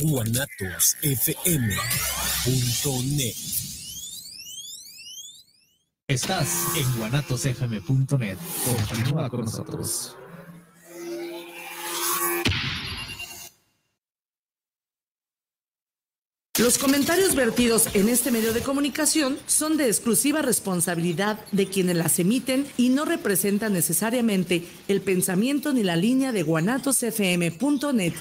guanatosfm.net. Estás en guanatosfm.net. Continúa con nosotros. Los comentarios vertidos en este medio de comunicación son de exclusiva responsabilidad de quienes las emiten y no representan necesariamente el pensamiento ni la línea de guanatosfm.net.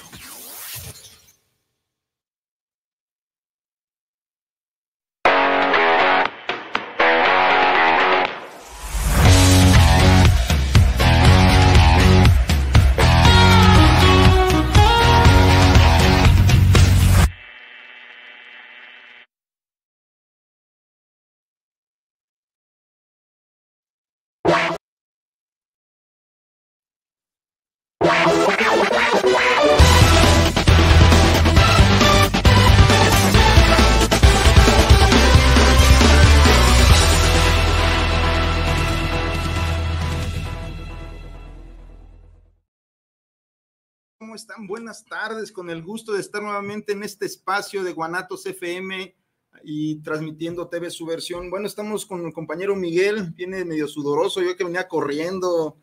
¿Cómo están? Buenas tardes, con el gusto de estar nuevamente en este espacio de Guanatos FM y transmitiendo TV Su Versión. Bueno, estamos con el compañero Miguel, viene medio sudoroso, yo que venía corriendo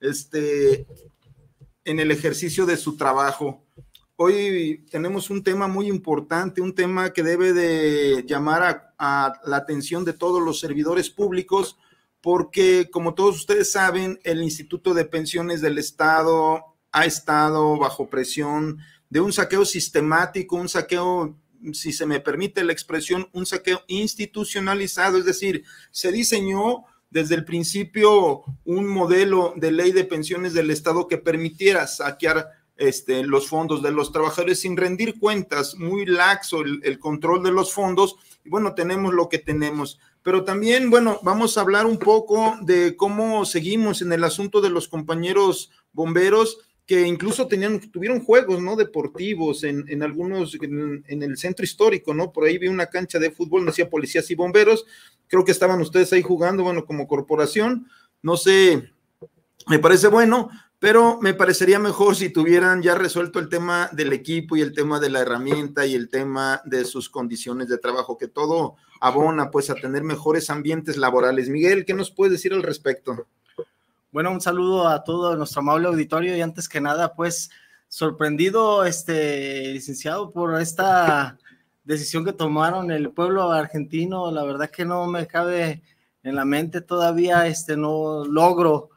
en el ejercicio de su trabajo. Hoy tenemos un tema muy importante, un tema que debe de llamar a la atención de todos los servidores públicos, porque como todos ustedes saben, el Instituto de Pensiones del Estado ha estado bajo presión de un saqueo sistemático, un saqueo, si se me permite la expresión, un saqueo institucionalizado, es decir, se diseñó desde el principio un modelo de ley de pensiones del Estado que permitiera saquear los fondos de los trabajadores sin rendir cuentas, muy laxo el control de los fondos, y bueno, tenemos lo que tenemos. Pero también, bueno, vamos a hablar un poco de cómo seguimos en el asunto de los compañeros bomberos, que incluso tuvieron juegos, ¿no?, deportivos en algunos, en el centro histórico, ¿no? Por ahí vi una cancha de fútbol, no decía policías y bomberos, creo que estaban ustedes ahí jugando, bueno, como corporación, no sé, me parece bueno, pero me parecería mejor si tuvieran ya resuelto el tema del equipo y el tema de la herramienta y el tema de sus condiciones de trabajo, que todo abona pues a tener mejores ambientes laborales. Miguel, ¿qué nos puedes decir al respecto? Bueno, un saludo a todo nuestro amable auditorio y antes que nada, pues, sorprendido, licenciado, por esta decisión que tomaron el pueblo argentino. La verdad que no me cabe en la mente todavía, no logro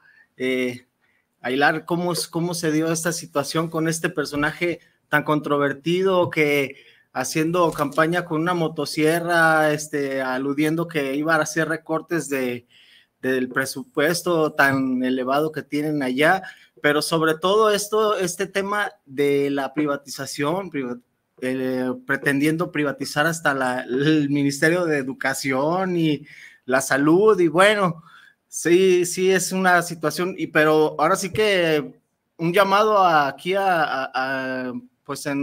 hilar cómo se dio esta situación con este personaje tan controvertido que haciendo campaña con una motosierra, aludiendo que iba a hacer recortes del presupuesto tan elevado que tienen allá, pero sobre todo este tema de la privatización, pretendiendo privatizar hasta el Ministerio de Educación y la salud, y bueno, sí es una situación, pero ahora sí que un llamado aquí pues en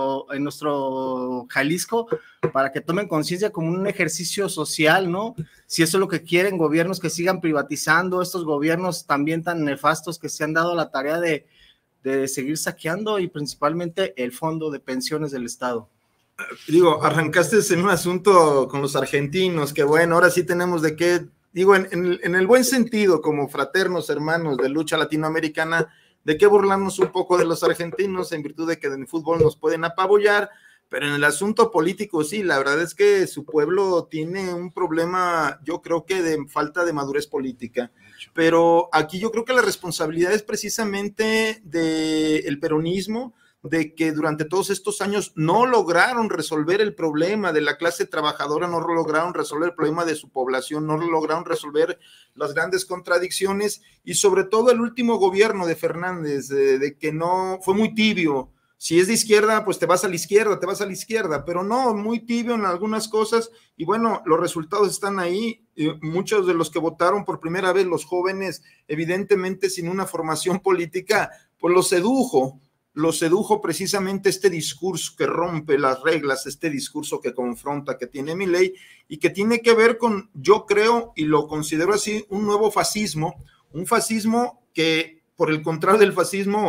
nuestro Jalisco, para que tomen conciencia como un ejercicio social, ¿no? Si eso es lo que quieren, gobiernos que sigan privatizando, estos gobiernos también tan nefastos que se han dado la tarea de seguir saqueando y principalmente el fondo de pensiones del Estado. Digo, arrancaste en un asunto con los argentinos, que bueno, ahora sí tenemos de qué, digo, en el buen sentido, como fraternos, hermanos de lucha latinoamericana, de qué burlarnos un poco de los argentinos en virtud de que en el fútbol nos pueden apabullar, pero en el asunto político sí, la verdad es que su pueblo tiene un problema, yo creo que de falta de madurez política, pero aquí yo creo que la responsabilidad es precisamente del peronismo, de que durante todos estos años no lograron resolver el problema de la clase trabajadora, no lograron resolver el problema de su población, no lograron resolver las grandes contradicciones, y sobre todo el último gobierno de Fernández, de que no, fue muy tibio. Si es de izquierda, pues te vas a la izquierda, pero no, muy tibio en algunas cosas, y bueno, los resultados están ahí. Muchos de los que votaron por primera vez, los jóvenes, evidentemente sin una formación política, pues los sedujo precisamente este discurso que rompe las reglas, este discurso que confronta, que tiene Milei, y que tiene que ver con, yo creo, y lo considero así, un nuevo fascismo, un fascismo que, por el contrario del fascismo,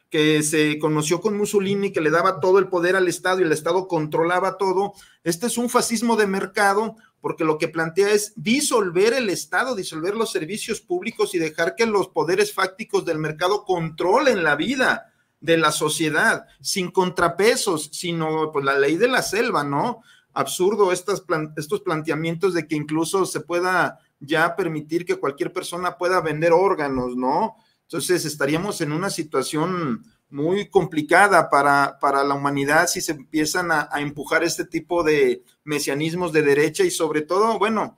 que se conoció con Mussolini, que le daba todo el poder al Estado y el Estado controlaba todo. Este es un fascismo de mercado, porque lo que plantea es disolver el Estado, disolver los servicios públicos y dejar que los poderes fácticos del mercado controlen la vida de la sociedad, sin contrapesos, sino pues la ley de la selva, ¿no? Absurdo estos planteamientos de que incluso se pueda ya permitir que cualquier persona pueda vender órganos, ¿no? Entonces estaríamos en una situación muy complicada para la humanidad si se empiezan a empujar este tipo de mesianismos de derecha y sobre todo, bueno,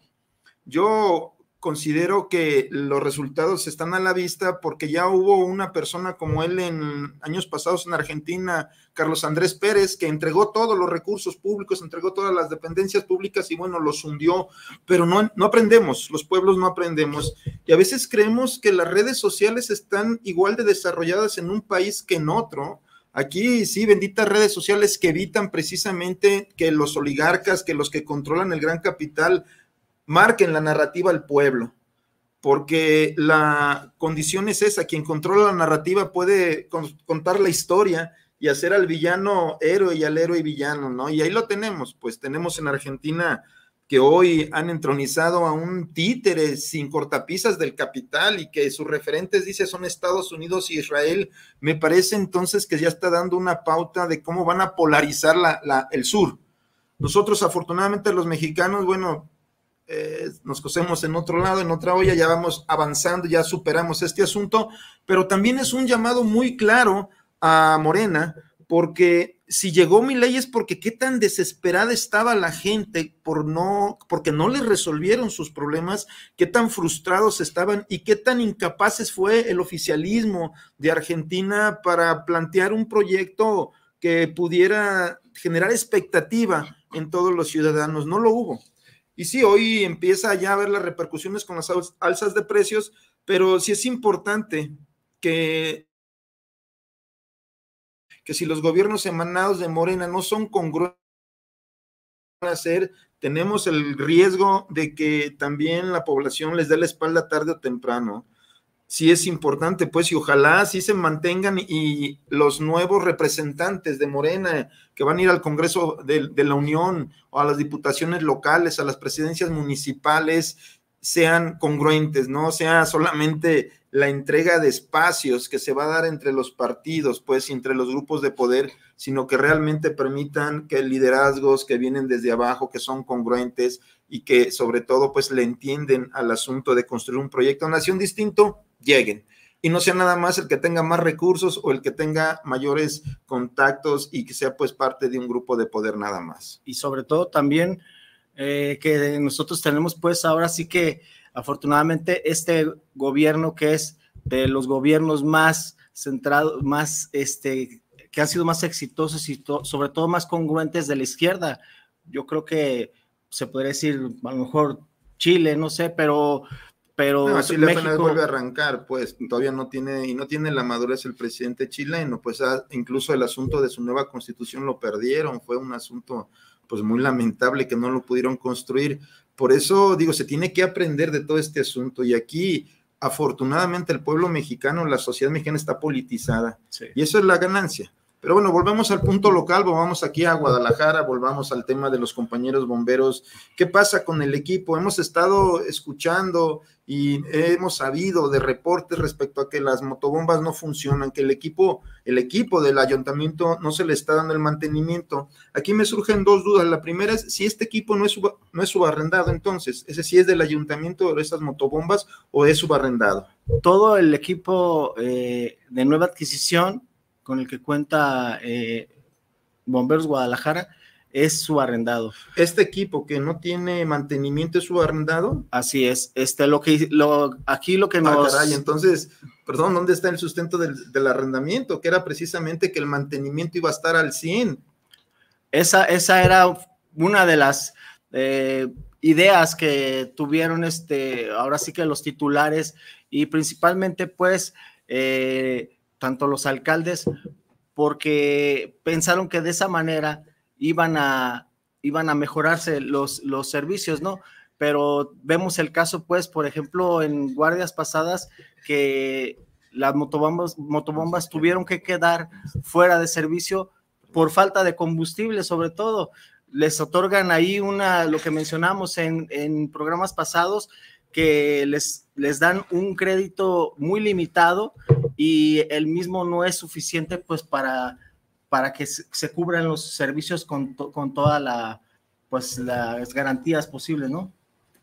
yo considero que los resultados están a la vista porque ya hubo una persona como él en años pasados en Argentina, Carlos Andrés Pérez, que entregó todos los recursos públicos, entregó todas las dependencias públicas y bueno, los hundió, pero no aprendemos, los pueblos no aprendemos y a veces creemos que las redes sociales están igual de desarrolladas en un país que en otro. Aquí sí, benditas redes sociales que evitan precisamente que los oligarcas, que los que controlan el gran capital marquen la narrativa al pueblo, porque la condición es esa, quien controla la narrativa puede contar la historia y hacer al villano héroe y al héroe villano, ¿no? Y ahí lo tenemos, pues tenemos en Argentina que hoy han entronizado a un títere sin cortapisas del capital y que sus referentes, dice, son Estados Unidos y Israel. Me parece entonces que ya está dando una pauta de cómo van a polarizar el sur. Nosotros, afortunadamente, los mexicanos, bueno, nos cosemos en otro lado, en otra olla, ya vamos avanzando, ya superamos este asunto, pero también es un llamado muy claro a Morena, porque si llegó Milei es porque qué tan desesperada estaba la gente porque no les resolvieron sus problemas, qué tan frustrados estaban y qué tan incapaces fue el oficialismo de Argentina para plantear un proyecto que pudiera generar expectativa en todos los ciudadanos. No lo hubo. Y sí, hoy empieza ya a ver las repercusiones con las alzas de precios, pero sí es importante que si los gobiernos emanados de Morena no son congruentes a hacer, tenemos el riesgo de que también la población les dé la espalda tarde o temprano. Sí es importante, pues, y ojalá sí se mantengan y los nuevos representantes de Morena que van a ir al Congreso de la Unión o a las diputaciones locales, a las presidencias municipales, sean congruentes, no sea solamente la entrega de espacios que se va a dar entre los partidos, pues, entre los grupos de poder, sino que realmente permitan que liderazgos que vienen desde abajo, que son congruentes y que sobre todo, pues, le entienden al asunto de construir un proyecto de nación distinto, lleguen. Y no sea nada más el que tenga más recursos o el que tenga mayores contactos y que sea pues parte de un grupo de poder nada más. Y sobre todo también que nosotros tenemos pues ahora sí que afortunadamente este gobierno que es de los gobiernos más centrados, más que han sido más exitosos y sobre todo más congruentes de la izquierda. Yo creo que se podría decir a lo mejor Chile, no sé, pero no, Chile México apenas vuelve a arrancar, pues todavía no tiene la madurez el presidente chileno, pues incluso el asunto de su nueva constitución lo perdieron, fue un asunto pues muy lamentable que no lo pudieron construir. Por eso digo, se tiene que aprender de todo este asunto y aquí afortunadamente el pueblo mexicano, la sociedad mexicana está politizada, sí, y eso es la ganancia. Pero bueno, volvemos al punto local, volvamos aquí a Guadalajara, volvamos al tema de los compañeros bomberos. ¿Qué pasa con el equipo? Hemos estado escuchando y hemos sabido de reportes respecto a que las motobombas no funcionan, que el equipo del ayuntamiento no se le está dando el mantenimiento. Aquí me surgen dos dudas. La primera es si este equipo no es subarrendado, entonces, ese sí es del ayuntamiento de esas motobombas o es subarrendado. Todo el equipo de nueva adquisición con el que cuenta Bomberos Guadalajara es subarrendado. ¿Este equipo que no tiene mantenimiento es subarrendado? Así es. Aquí lo que nos... caray, entonces, perdón, ¿dónde está el sustento del arrendamiento? Que era precisamente que el mantenimiento iba a estar al 100. Esa era una de las ideas que tuvieron ahora sí que los titulares y principalmente pues tanto los alcaldes, porque pensaron que de esa manera iban a mejorarse los servicios, ¿no? Pero vemos el caso, pues, por ejemplo, en guardias pasadas, que las motobombas tuvieron que quedar fuera de servicio por falta de combustible, sobre todo. Les otorgan ahí lo que mencionamos en programas pasados, que les dan un crédito muy limitado y el mismo no es suficiente pues para que se cubran los servicios con todas las garantías posibles, ¿no?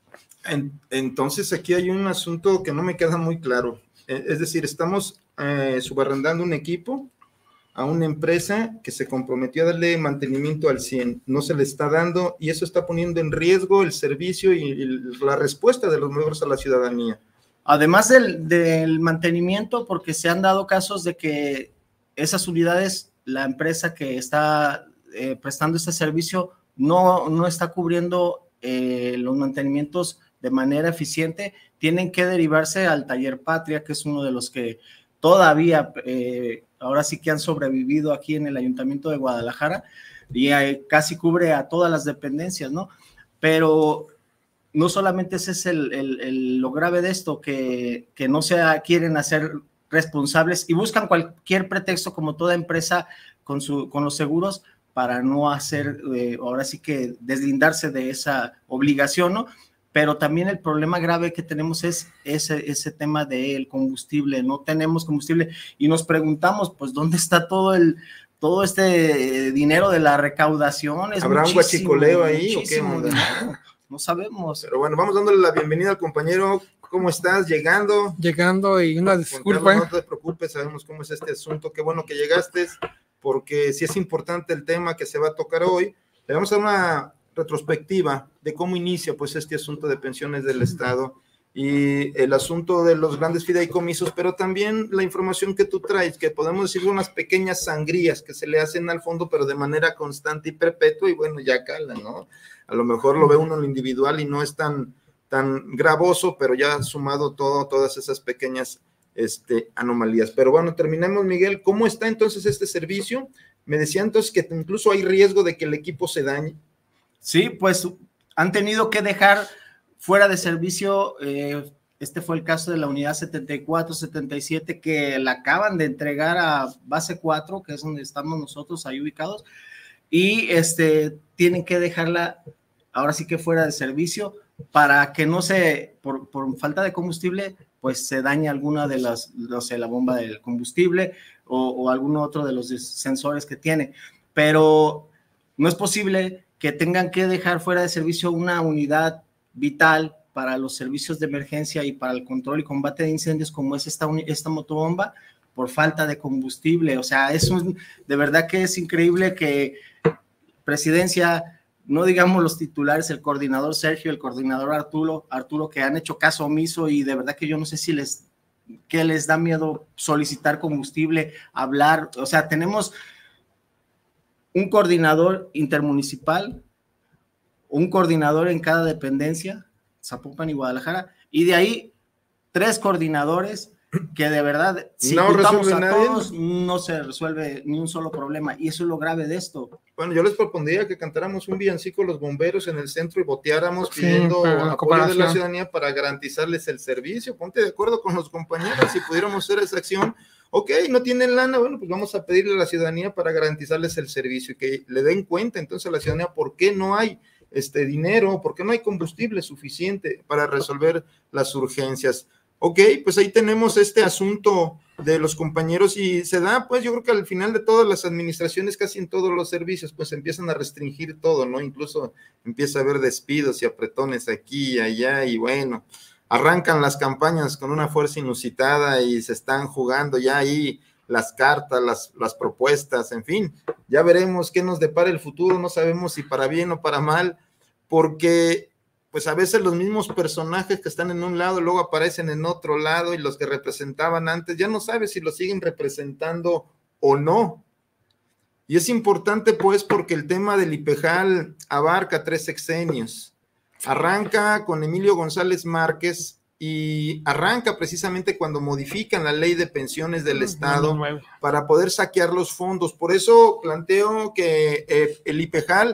Entonces aquí hay un asunto que no me queda muy claro. Es decir, estamos subarrendando un equipo a una empresa que se comprometió a darle mantenimiento al 100, no se le está dando, y eso está poniendo en riesgo el servicio y la respuesta de los miembros a la ciudadanía. Además del mantenimiento, porque se han dado casos de que esas unidades, la empresa que está prestando este servicio no está cubriendo los mantenimientos de manera eficiente, tienen que derivarse al Taller Patria, que es uno de los que todavía ahora sí que han sobrevivido aquí en el Ayuntamiento de Guadalajara, y casi cubre a todas las dependencias, ¿no? Pero no solamente ese es lo grave de esto, que no quieren hacer responsables y buscan cualquier pretexto, como toda empresa con los seguros, para no hacer, ahora sí que deslindarse de esa obligación, ¿no? Pero también el problema grave que tenemos es ese tema del combustible. No tenemos combustible y nos preguntamos, pues, ¿dónde está todo este dinero de la recaudación? ¿Habrá un guachicoleo ahí o qué? No sabemos. Pero bueno, vamos dándole la bienvenida al compañero. ¿Cómo estás? Llegando y una disculpa. No te preocupes, sabemos cómo es este asunto. Qué bueno que llegaste, porque sí es importante el tema que se va a tocar hoy. Le vamos a dar una retrospectiva de cómo inicia pues este asunto de pensiones del Estado y el asunto de los grandes fideicomisos, pero también la información que tú traes, que podemos decir son unas pequeñas sangrías que se le hacen al fondo, pero de manera constante y perpetua, y bueno, ya cala, ¿no? A lo mejor lo ve uno en lo individual y no es tan gravoso, pero ya sumado todas esas pequeñas anomalías. Pero bueno, terminemos, Miguel. ¿Cómo está entonces este servicio? Me decía entonces que incluso hay riesgo de que el equipo se dañe. Sí, pues han tenido que dejar fuera de servicio, este fue el caso de la unidad 74-77, que la acaban de entregar a base 4, que es donde estamos nosotros ahí ubicados, y tienen que dejarla ahora sí que fuera de servicio para que no por falta de combustible, pues se dañe alguna de la bomba del combustible o alguno otro de los sensores que tiene, pero no es posible que tengan que dejar fuera de servicio una unidad vital para los servicios de emergencia y para el control y combate de incendios como es esta motobomba por falta de combustible. O sea, de verdad que es increíble que Presidencia, no digamos los titulares, el coordinador Sergio, el coordinador Arturo, que han hecho caso omiso, y de verdad que yo no sé qué les da miedo solicitar combustible, hablar. O sea, tenemos un coordinador intermunicipal, un coordinador en cada dependencia, Zapopan y Guadalajara, y de ahí 3 coordinadores que de verdad, si juntamos a todos, no se resuelve ni un solo problema, y eso es lo grave de esto. Bueno, yo les propondría que cantáramos un villancico los bomberos en el centro y boteáramos pidiendo apoyo de la ciudadanía para garantizarles el servicio. Ponte de acuerdo con los compañeros, si pudiéramos hacer esa acción. Ok, no tienen lana, bueno, pues vamos a pedirle a la ciudadanía para garantizarles el servicio y que le den cuenta entonces a la ciudadanía por qué no hay dinero, por qué no hay combustible suficiente para resolver las urgencias. Ok, pues ahí tenemos este asunto de los compañeros y se da, pues yo creo que al final de todas las administraciones, casi en todos los servicios, pues empiezan a restringir todo, ¿no? Incluso empieza a haber despidos y apretones aquí y allá, y bueno, arrancan las campañas con una fuerza inusitada y se están jugando ya ahí las cartas, las propuestas, en fin, ya veremos qué nos depara el futuro, no sabemos si para bien o para mal, porque pues a veces los mismos personajes que están en un lado luego aparecen en otro lado, y los que representaban antes ya no sabes si los siguen representando o no. Y es importante pues porque el tema del IPEJAL abarca 3 sexenios. Arranca con Emilio González Márquez y arranca precisamente cuando modifican la ley de pensiones del Estado para poder saquear los fondos. Por eso planteo que el IPEJAL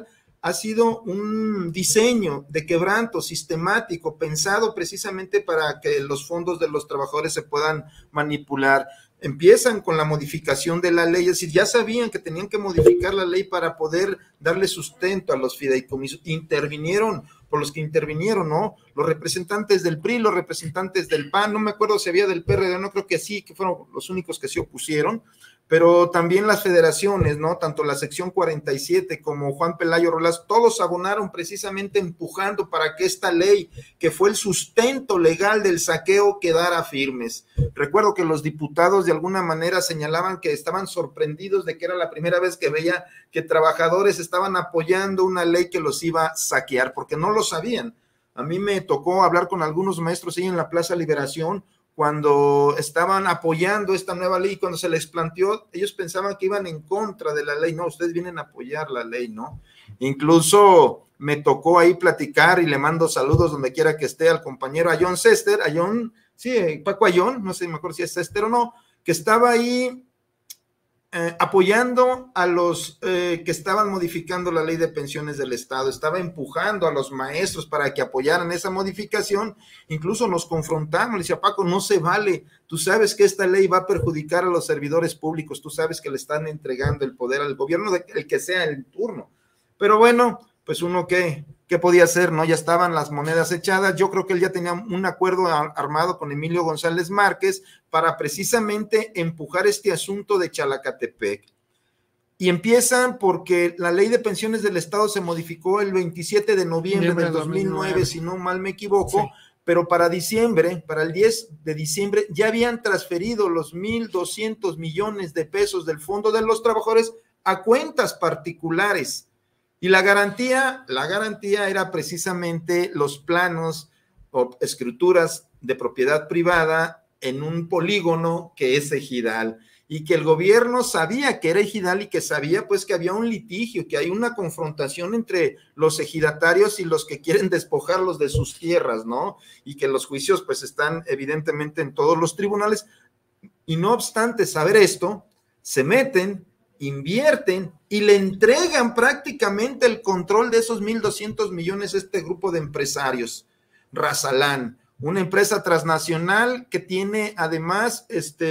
ha sido un diseño de quebranto sistemático, pensado precisamente para que los fondos de los trabajadores se puedan manipular. Empiezan con la modificación de la ley, es decir, ya sabían que tenían que modificar la ley para poder darle sustento a los fideicomisos. Intervinieron, por los que intervinieron, ¿no? Los representantes del PRI, los representantes del PAN, no me acuerdo si había del PRD, no creo que sí, que fueron los únicos que se opusieron, pero también las federaciones, ¿no? Tanto la sección 47 como Juan Pelayo Rolas, todos abonaron precisamente empujando para que esta ley, que fue el sustento legal del saqueo, quedara firmes. Recuerdo que los diputados de alguna manera señalaban que estaban sorprendidos de que era la primera vez que veía que trabajadores estaban apoyando una ley que los iba a saquear, porque no lo sabían. A mí me tocó hablar con algunos maestros ahí en la Plaza Liberación, cuando estaban apoyando esta nueva ley, cuando se les planteó, ellos pensaban que iban en contra de la ley. No, ustedes vienen a apoyar la ley, ¿no? Incluso me tocó ahí platicar, y le mando saludos donde quiera que esté, al compañero Ayón Cester, Paco Ayón, no sé, me acuerdo si es Cester o no, que estaba ahí apoyando a los que estaban modificando la ley de pensiones del Estado, estaba empujando a los maestros para que apoyaran esa modificación. Incluso nos confrontamos, le decía, Paco, no se vale, tú sabes que esta ley va a perjudicar a los servidores públicos, tú sabes que le están entregando el poder al gobierno, el que sea el turno. Pero bueno, pues uno ¿qué podía hacer? ¿No? Ya estaban las monedas echadas. Yo creo que él ya tenía un acuerdo armado con Emilio González Márquez para precisamente empujar este asunto de Chalacatepec. Y empiezan porque la ley de pensiones del Estado se modificó el 27 de noviembre del 2009, si no mal me equivoco, sí. Pero para diciembre, para el 10 de diciembre, ya habían transferido los 1,200 millones de pesos del Fondo de los Trabajadores a cuentas particulares. Y la garantía era precisamente los planos o escrituras de propiedad privada en un polígono que es ejidal, y que el gobierno sabía que era ejidal y que sabía pues que había un litigio, que hay una confrontación entre los ejidatarios y los que quieren despojarlos de sus tierras, ¿no? Y que los juicios pues están evidentemente en todos los tribunales, y no obstante saber esto, se meten, invierten y le entregan prácticamente el control de esos 1,200 millones a este grupo de empresarios, Razalán, una empresa transnacional que tiene además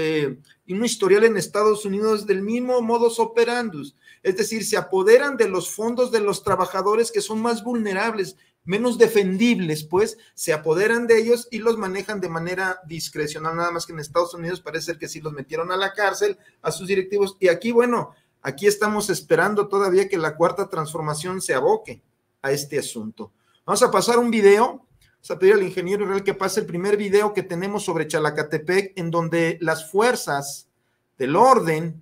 un historial en Estados Unidos del mismo modus operandus, es decir, se apoderan de los fondos de los trabajadores que son más vulnerables, menos defendibles, pues se apoderan de ellos y los manejan de manera discrecional, nada más que en Estados Unidos parece ser que sí los metieron a la cárcel, a sus directivos, y aquí, bueno, aquí estamos esperando todavía que la Cuarta Transformación se aboque a este asunto. Vamos a pasar un video, vamos a pedir al ingeniero Israel que pase el primer video que tenemos sobre Chalacatepec, en donde las fuerzas del orden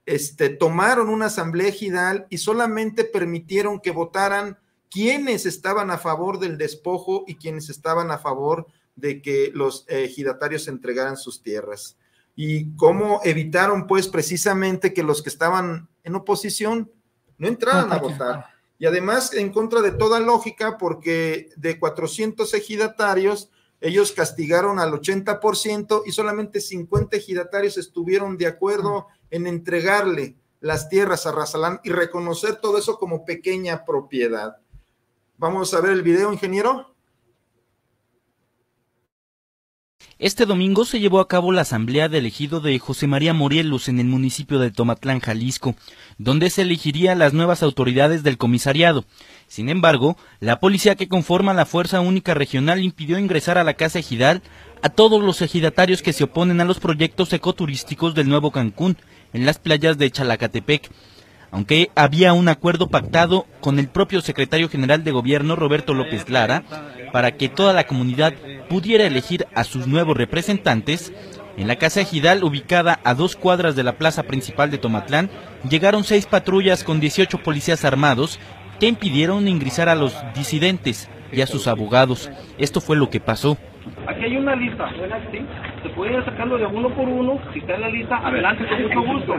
tomaron una asamblea ejidal y solamente permitieron que votaran quienes estaban a favor del despojo y quienes estaban a favor de que los ejidatarios entregaran sus tierras. Y cómo evitaron, pues, precisamente que los que estaban en oposición no entraran a votar. Y además, en contra de toda lógica, porque de 400 ejidatarios, ellos castigaron al 80% y solamente 50 ejidatarios estuvieron de acuerdo en entregarle las tierras a Razalán y reconocer todo eso como pequeña propiedad. Vamos a ver el video, ingeniero. Este domingo se llevó a cabo la asamblea del ejido de José María Morelos en el municipio de Tomatlán, Jalisco, donde se elegirían las nuevas autoridades del comisariado. Sin embargo, la policía que conforma la Fuerza Única Regional impidió ingresar a la casa ejidal a todos los ejidatarios que se oponen a los proyectos ecoturísticos del Nuevo Cancún en las playas de Chalacatepec, aunque había un acuerdo pactado con el propio secretario general de gobierno, Roberto López Lara, para que toda la comunidad pudiera elegir a sus nuevos representantes. En la casa ejidal, ubicada a 2 cuadras de la plaza principal de Tomatlán, llegaron 6 patrullas con 18 policías armados que impidieron ingresar a los disidentes y a sus abogados. Esto fue lo que pasó. Aquí hay una lista, ¿sí? Se puede ir sacando de uno por uno. Si está en la lista, adelante, con mucho gusto.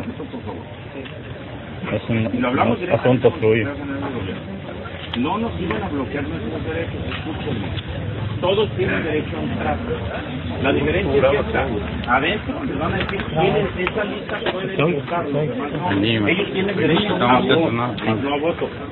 Es un asunto fluido. No nos iban a bloquear nuestros derechos, escúchenme. Todos tienen derecho a entrar. La diferencia es que está adentro, les van a decir, tienen esa lista, pueden votar. Ellos tienen derecho a voto.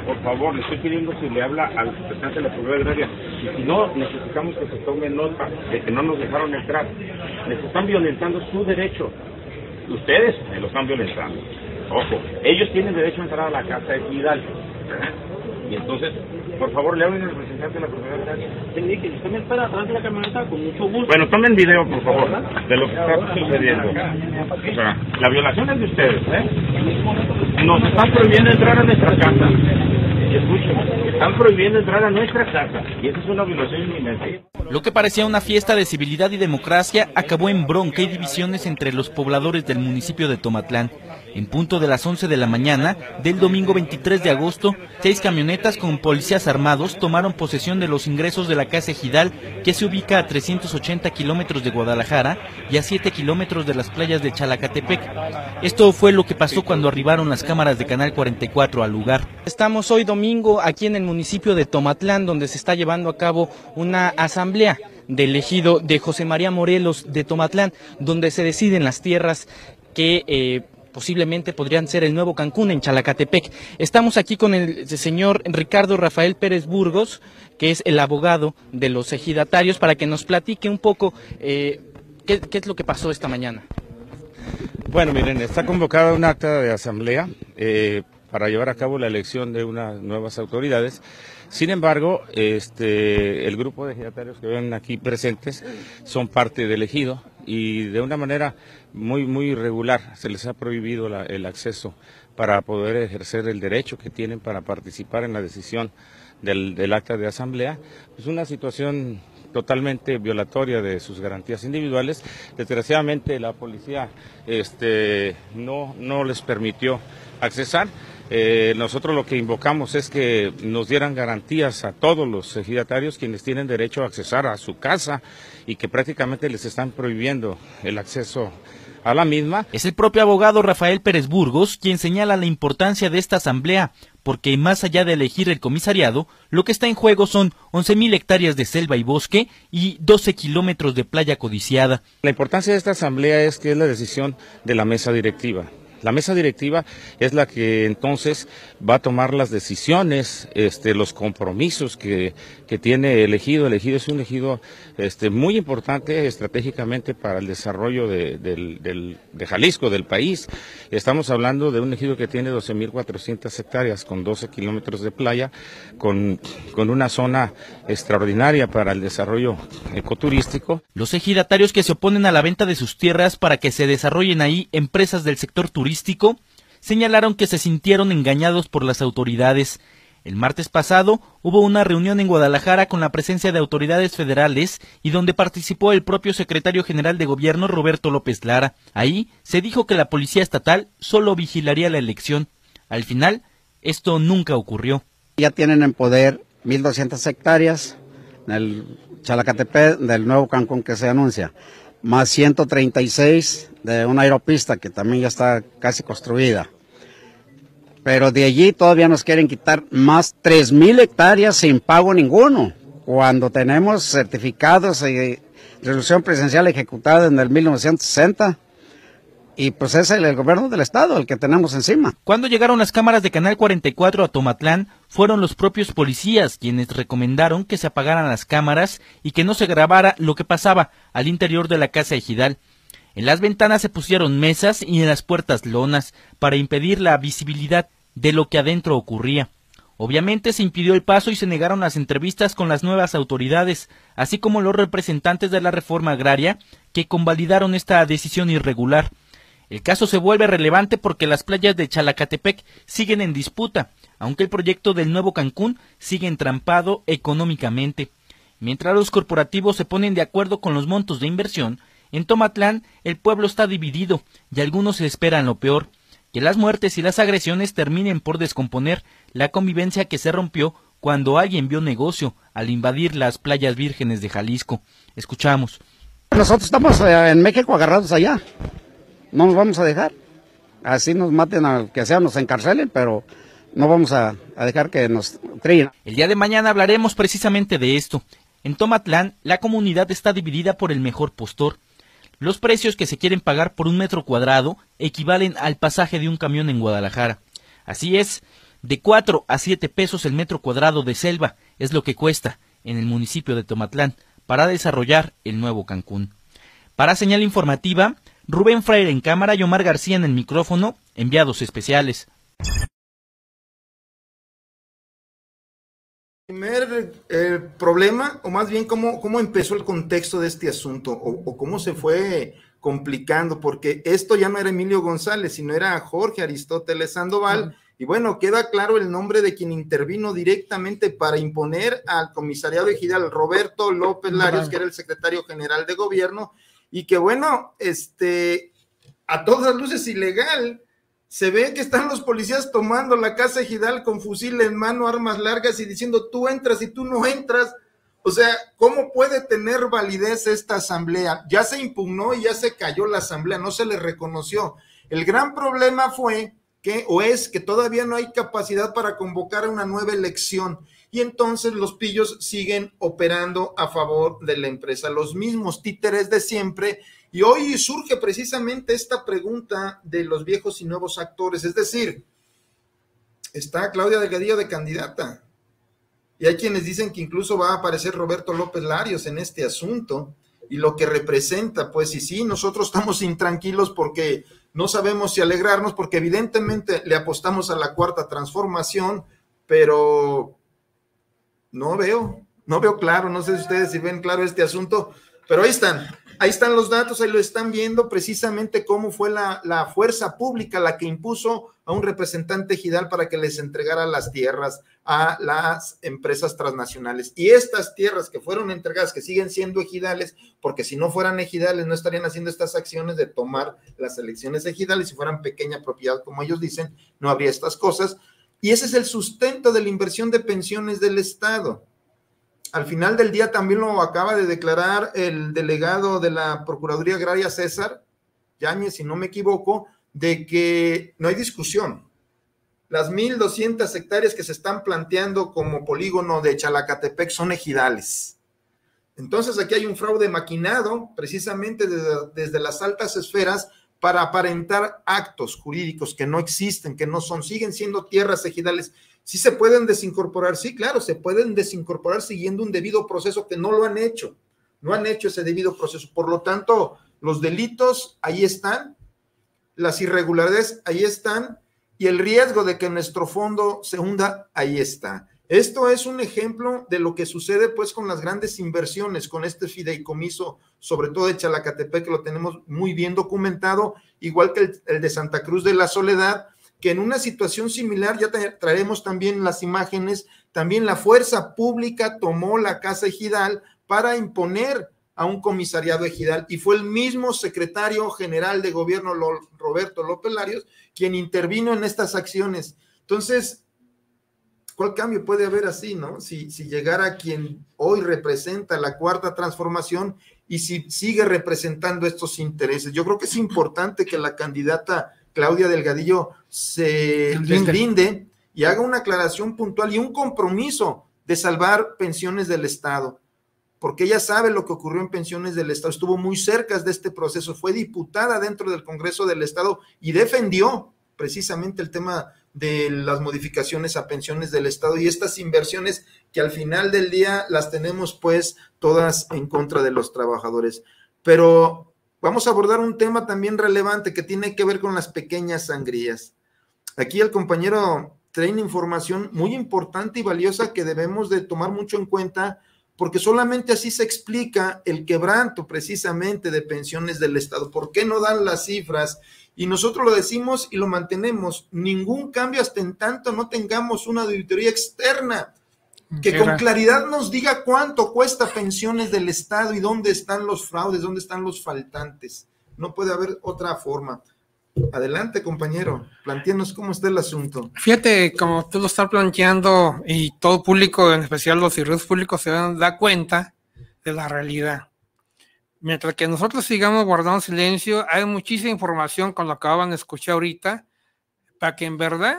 por favor, le estoy pidiendo si le habla al representante de la Propiedad Agraria. Y si no, necesitamos que se tome nota de que no nos dejaron entrar. Les están violentando su derecho. Ustedes me lo están violentando. Ojo, ellos tienen derecho a entrar a la casa de Vidal. Y entonces, por favor, le hablen al representante de la Propiedad Agraria. Que usted me espera atrás de la camioneta con mucho gusto. Bueno, tomen video, por favor, de lo que está sucediendo. O sea, la violación es de ustedes, ¿eh? Nos están prohibiendo entrar a nuestra casa. Escuchen, están prohibiendo entrar a nuestra casa. Y esa es una violación inminente. Lo que parecía una fiesta de civilidad y democracia acabó en bronca y divisiones entre los pobladores del municipio de Tomatlán. En punto de las 11 de la mañana del domingo 23 de agosto, 6 camionetas con policías armados tomaron posesión de los ingresos de la Casa Ejidal, que se ubica a 380 kilómetros de Guadalajara y a 7 kilómetros de las playas de Chalacatepec. Esto fue lo que pasó cuando arribaron las cámaras de Canal 44 al lugar. Estamos hoy domingo aquí en el municipio de Tomatlán, donde se está llevando a cabo una asamblea del ejido de José María Morelos de Tomatlán, donde se deciden las tierras que posiblemente podrían ser el nuevo Cancún en Chalacatepec. Estamos aquí con el señor Ricardo Rafael Pérez Burgos, que es el abogado de los ejidatarios, para que nos platique un poco qué es lo que pasó esta mañana. Bueno, miren, está convocada un acta de asamblea para llevar a cabo la elección de unas nuevas autoridades. Sin embargo, el grupo de ejidatarios que ven aquí presentes son parte del ejido y de una manera muy irregular se les ha prohibido el acceso para poder ejercer el derecho que tienen para participar en la decisión del acta de asamblea. Es una situación totalmente violatoria de sus garantías individuales. Desgraciadamente la policía no les permitió accesar. Nosotros lo que invocamos es que nos dieran garantías a todos los ejidatarios quienes tienen derecho a accesar a su casa y que prácticamente les están prohibiendo el acceso a la misma. Es el propio abogado Rafael Pérez Burgos quien señala la importancia de esta asamblea, porque más allá de elegir el comisariado, lo que está en juego son 11,000 hectáreas de selva y bosque y 12 kilómetros de playa codiciada. La importancia de esta asamblea es que es la decisión de la mesa directiva. La mesa directiva es la que entonces va a tomar las decisiones, los compromisos que tiene el ejido. El ejido es un ejido muy importante estratégicamente para el desarrollo de Jalisco, del país. Estamos hablando de un ejido que tiene 12,400 hectáreas con 12 kilómetros de playa, con una zona extraordinaria para el desarrollo ecoturístico. Los ejidatarios que se oponen a la venta de sus tierras para que se desarrollen ahí empresas del sector turístico señalaron que se sintieron engañados por las autoridades. El martes pasado hubo una reunión en Guadalajara con la presencia de autoridades federales y donde participó el propio secretario general de gobierno Roberto López Lara. Ahí se dijo que la policía estatal solo vigilaría la elección. Al final, esto nunca ocurrió. Ya tienen en poder 1,200 hectáreas en el Chalacatepec del nuevo Cancún que se anuncia, más 136 de una aeropista que también ya está casi construida. Pero de allí todavía nos quieren quitar más 3,000 hectáreas sin pago ninguno, cuando tenemos certificados de resolución presidencial ejecutada en el 1960. Y pues es el gobierno del estado el que tenemos encima. Cuando llegaron las cámaras de Canal 44 a Tomatlán, fueron los propios policías quienes recomendaron que se apagaran las cámaras y que no se grabara lo que pasaba al interior de la Casa Ejidal. En las ventanas se pusieron mesas y en las puertas lonas para impedir la visibilidad de lo que adentro ocurría. Obviamente se impidió el paso y se negaron las entrevistas con las nuevas autoridades, así como los representantes de la reforma agraria que convalidaron esta decisión irregular. El caso se vuelve relevante porque las playas de Chalacatepec siguen en disputa, aunque el proyecto del nuevo Cancún sigue entrampado económicamente. Mientras los corporativos se ponen de acuerdo con los montos de inversión, en Tomatlán el pueblo está dividido y algunos esperan lo peor, que las muertes y las agresiones terminen por descomponer la convivencia que se rompió cuando alguien vio negocio al invadir las playas vírgenes de Jalisco. Escuchamos. Nosotros estamos en México agarrados allá. No nos vamos a dejar, así nos maten, a que sea, nos encarcelen, pero no vamos a dejar que nos trillen. El día de mañana hablaremos precisamente de esto. En Tomatlán, la comunidad está dividida por el mejor postor. Los precios que se quieren pagar por un metro cuadrado equivalen al pasaje de un camión en Guadalajara. Así es, De 4 a 7 pesos el metro cuadrado de selva es lo que cuesta en el municipio de Tomatlán para desarrollar el nuevo Cancún. Para Señal Informativa, Rubén Freire en cámara y Omar García en el micrófono, enviados especiales. Primer problema, o más bien cómo empezó el contexto de este asunto, o cómo se fue complicando, porque esto ya no era Emilio González, sino era Jorge Aristóteles Sandoval, y bueno, queda claro el nombre de quien intervino directamente para imponer al comisariado ejidal, Roberto López Larios, que era el secretario general de gobierno, y que bueno, a todas luces ilegal. Se ve que están los policías tomando la casa ejidal con fusil en mano, armas largas y diciendo tú entras y tú no entras. O sea, ¿cómo puede tener validez esta asamblea? Ya se impugnó y ya se cayó la asamblea, no se le reconoció. El gran problema fue es que todavía no hay capacidad para convocar una nueva elección y entonces los pillos siguen operando a favor de la empresa, los mismos títeres de siempre. Y hoy surge precisamente esta pregunta de los viejos y nuevos actores, es decir, está Claudia Delgadillo de candidata, y hay quienes dicen que incluso va a aparecer Roberto López Larios en este asunto, y lo que representa, pues, y sí, nosotros estamos intranquilos porque no sabemos si alegrarnos, porque evidentemente le apostamos a la cuarta transformación, pero no veo claro, no sé si ustedes si ven claro este asunto, pero ahí están los datos, ahí lo están viendo precisamente cómo fue la fuerza pública la que impuso a un representante ejidal para que les entregara las tierras a las empresas transnacionales. Y estas tierras que fueron entregadas, que siguen siendo ejidales, porque si no fueran ejidales no estarían haciendo estas acciones de tomar las elecciones ejidales, si fueran pequeña propiedad, como ellos dicen, no habría estas cosas. Y ese es el sustento de la inversión de pensiones del Estado. Al final del día también lo acaba de declarar el delegado de la Procuraduría Agraria, César Yáñez, si no me equivoco, de que no hay discusión. Las 1,200 hectáreas que se están planteando como polígono de Chalacatepec son ejidales. Entonces aquí hay un fraude maquinado precisamente desde las altas esferas para aparentar actos jurídicos que no existen, que no son, siguen siendo tierras ejidales. ¿Sí se pueden desincorporar? Sí, claro, se pueden desincorporar siguiendo un debido proceso que no lo han hecho, no han hecho ese debido proceso. Por lo tanto, los delitos ahí están, las irregularidades ahí están y el riesgo de que nuestro fondo se hunda ahí está. Esto es un ejemplo de lo que sucede pues con las grandes inversiones, con este fideicomiso, sobre todo de Chalacatepec, que lo tenemos muy bien documentado, igual que el de Santa Cruz de la Soledad, que en una situación similar, ya traeremos también las imágenes, también la fuerza pública tomó la casa ejidal para imponer a un comisariado ejidal, y fue el mismo secretario general de gobierno, Roberto López Larios, quien intervino en estas acciones. Entonces, ¿cuál cambio puede haber así, no? Si llegara quien hoy representa la cuarta transformación y si sigue representando estos intereses. Yo creo que es importante que la candidata Claudia Delgadillo se deslinde y haga una aclaración puntual y un compromiso de salvar pensiones del Estado, porque ella sabe lo que ocurrió en pensiones del Estado, estuvo muy cerca de este proceso, fue diputada dentro del Congreso del Estado y defendió precisamente el tema de las modificaciones a pensiones del Estado y estas inversiones que al final del día las tenemos pues todas en contra de los trabajadores. Pero vamos a abordar un tema también relevante que tiene que ver con las pequeñas sangrías. Aquí el compañero trae una información muy importante y valiosa que debemos de tomar mucho en cuenta, porque solamente así se explica el quebranto precisamente de pensiones del Estado. ¿Por qué no dan las cifras? Y nosotros lo decimos y lo mantenemos, ningún cambio hasta en tanto no tengamos una auditoría externa que con claridad nos diga cuánto cuesta pensiones del Estado y dónde están los fraudes, dónde están los faltantes. No puede haber otra forma. Adelante, compañero, plantéanos cómo está el asunto. Fíjate, como tú lo estás planteando y todo público, en especial los servidores públicos, se da cuenta de la realidad. Mientras que nosotros sigamos guardando silencio, hay muchísima información con lo que acaban de escuchar ahorita, para que en verdad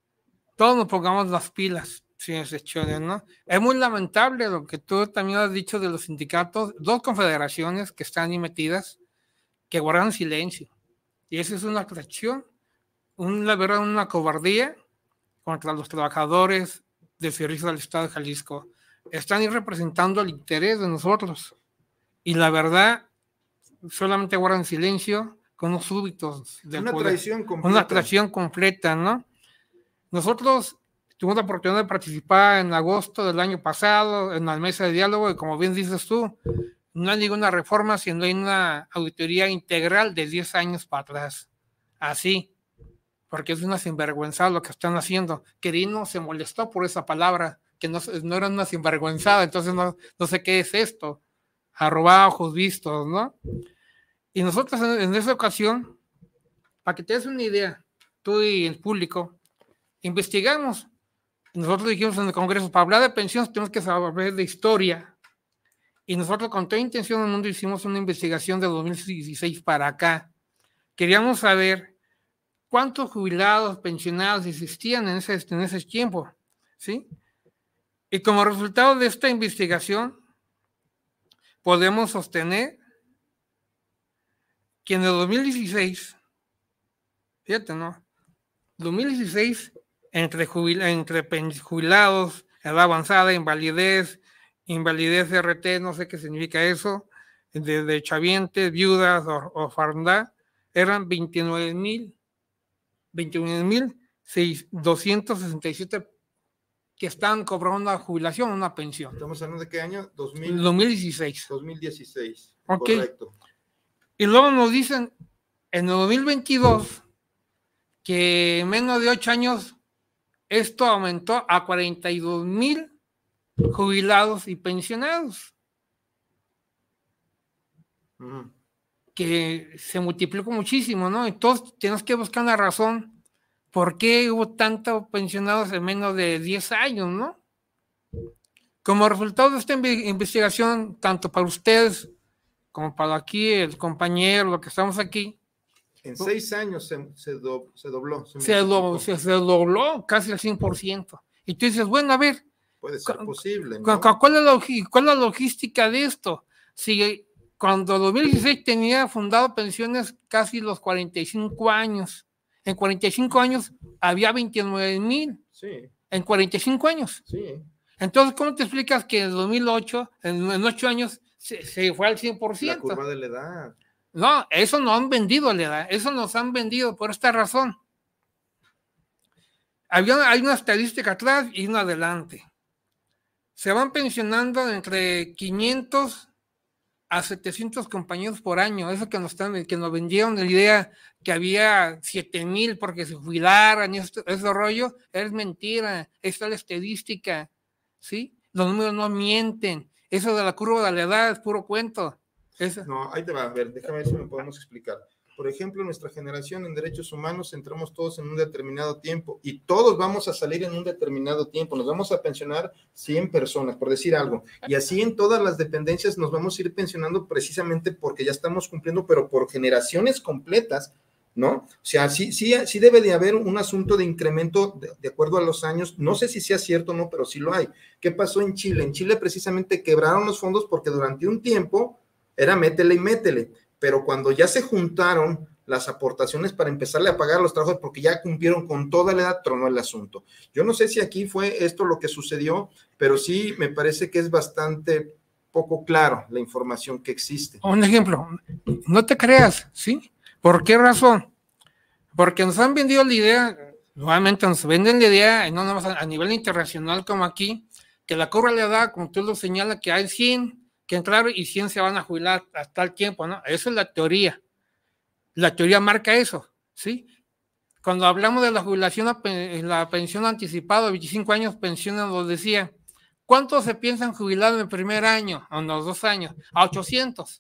todos nos pongamos las pilas. Sí, ¿no? Es muy lamentable lo que tú también has dicho de los sindicatos, 2 confederaciones que están ahí metidas, que guardan silencio. Y eso es una atracción, la verdad, una cobardía contra los trabajadores del servicio del Estado de Jalisco. Están ahí representando el interés de nosotros. Y la verdad, solamente guardan silencio con los súbditos del una poder. Traición completa. Una traición completa, ¿no? Nosotros tuvimos la oportunidad de participar en agosto del año pasado en la mesa de diálogo y como bien dices tú, no hay ninguna reforma, sino hay una auditoría integral de 10 años para atrás. Así, porque es una sinvergüenzada lo que están haciendo. Quirino se molestó por esa palabra, que no era una sinvergüenzada, entonces no sé qué es esto. A robar ojos vistos, ¿no? Y nosotros en esa ocasión, para que te des una idea, tú y el público, investigamos. Nosotros dijimos en el Congreso, para hablar de pensiones tenemos que saber de historia. Y nosotros con toda intención del mundo hicimos una investigación de 2016 para acá. Queríamos saber cuántos jubilados, pensionados existían en ese tiempo, ¿sí? Y como resultado de esta investigación, podemos sostener que en el 2016, fíjate, ¿no? 2016, entre jubilados, edad avanzada, invalidez RT, no sé qué significa eso, de chavientes, viudas o orfandad, eran 21,267 que están cobrando una jubilación, una pensión. ¿Estamos hablando de qué año? 2016. 2016. Ok. Correcto. Y luego nos dicen en el 2022 que en menos de 8 años esto aumentó a 42,000 jubilados y pensionados. Que se multiplicó muchísimo, ¿no? Entonces tenemos que buscar una razón por qué hubo tantos pensionados en menos de 10 años, ¿no? Como resultado de esta investigación, tanto para ustedes como para aquí el compañero, lo que estamos aquí. En 6 años se dobló. Se dobló casi al 100%. Y tú dices, bueno, a ver. Puede ser posible, ¿no? ¿Cuál es la logística de esto? Si cuando 2016 tenía fundado pensiones casi los 45 años. En 45 años había 29,000. Sí. En 45 años. Sí. Entonces, ¿cómo te explicas que en 2008, en 8 años, se fue al 100%? La curva de la edad. No, eso no han vendido la edad. Eso nos han vendido por esta razón. Hay una estadística atrás y una adelante. Se van pensionando entre 500 a 700 compañeros por año. Eso que nos vendieron la idea que había 7,000 porque se jubilaran y ese rollo, es mentira. Esta es la estadística, ¿sí? Los números no mienten. Eso de la curva de la edad es puro cuento. No, ahí te va. A ver, déjame ver si me podemos explicar. Por ejemplo, en nuestra generación en derechos humanos entramos todos en un determinado tiempo y todos vamos a salir en un determinado tiempo. Nos vamos a pensionar 100 personas, por decir algo. Y así en todas las dependencias nos vamos a ir pensionando precisamente porque ya estamos cumpliendo, pero por generaciones completas, ¿no? O sea, sí debe de haber un asunto de incremento de acuerdo a los años. No sé si sea cierto o no, pero sí lo hay. ¿Qué pasó en Chile? En Chile precisamente quebraron los fondos porque durante un tiempo era métele y métele. Pero cuando ya se juntaron las aportaciones para empezarle a pagar a los trabajadores, porque ya cumplieron con toda la edad, tronó el asunto. Yo no sé si aquí fue esto lo que sucedió, pero sí me parece que es bastante poco claro la información que existe. Un ejemplo, no te creas, ¿sí? ¿Por qué razón? Porque nos han vendido la idea, nuevamente nos venden la idea, no nada más a nivel internacional como aquí, que la curva de la edad, como tú lo señalas, que hay 100 que entraron y 100 se van a jubilar hasta el tiempo, ¿no? Eso es la teoría. La teoría marca eso, ¿sí? Cuando hablamos de la jubilación, la pensión anticipada, 25 años pensión, nos decía, ¿cuántos se piensan jubilar en el primer año, o en los 2 años? A 800.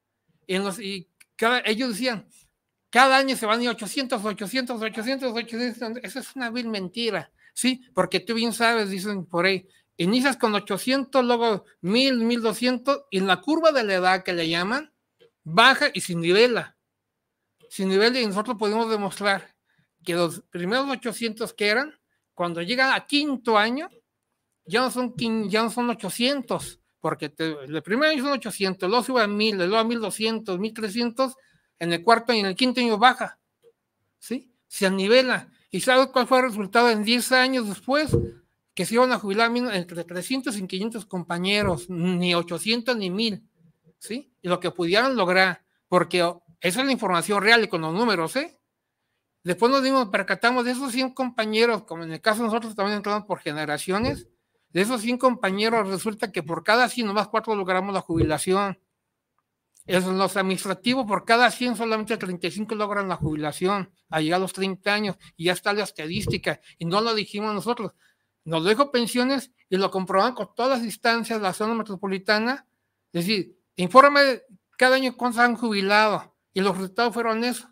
Ellos decían, cada año se van a ir 800. Eso es una vil mentira, ¿sí? Porque tú bien sabes, dicen por ahí, inicias con 800, luego 1,000, 1,200, y en la curva de la edad que le llaman, baja y se nivela. Se nivela y nosotros podemos demostrar que los primeros 800 que eran, cuando llegan a 5º año, ya no son 800, porque el primer año son 800, luego sube a 1,000, luego a 1,200, 1,300, en el 4º y en el 5º año baja, ¿sí? Se nivela. ¿Y sabes cuál fue el resultado en 10 años después? Que se iban a jubilar entre 300 y 500 compañeros, ni 800 ni 1000, ¿sí? Y lo que pudieran lograr, porque esa es la información real y con los números, ¿eh? Después percatamos de esos 100 compañeros, como en el caso de nosotros también entramos por generaciones, de esos 100 compañeros resulta que por cada 100 nomás 4 logramos la jubilación. En los administrativos, por cada 100 solamente 35 logran la jubilación a llegar a los 30 años, y ya está la estadística, y no lo dijimos nosotros. Nos dejó pensiones y lo comproban con todas las instancias de la zona metropolitana. Es decir, informe cada año cuántos han jubilado, y los resultados fueron eso.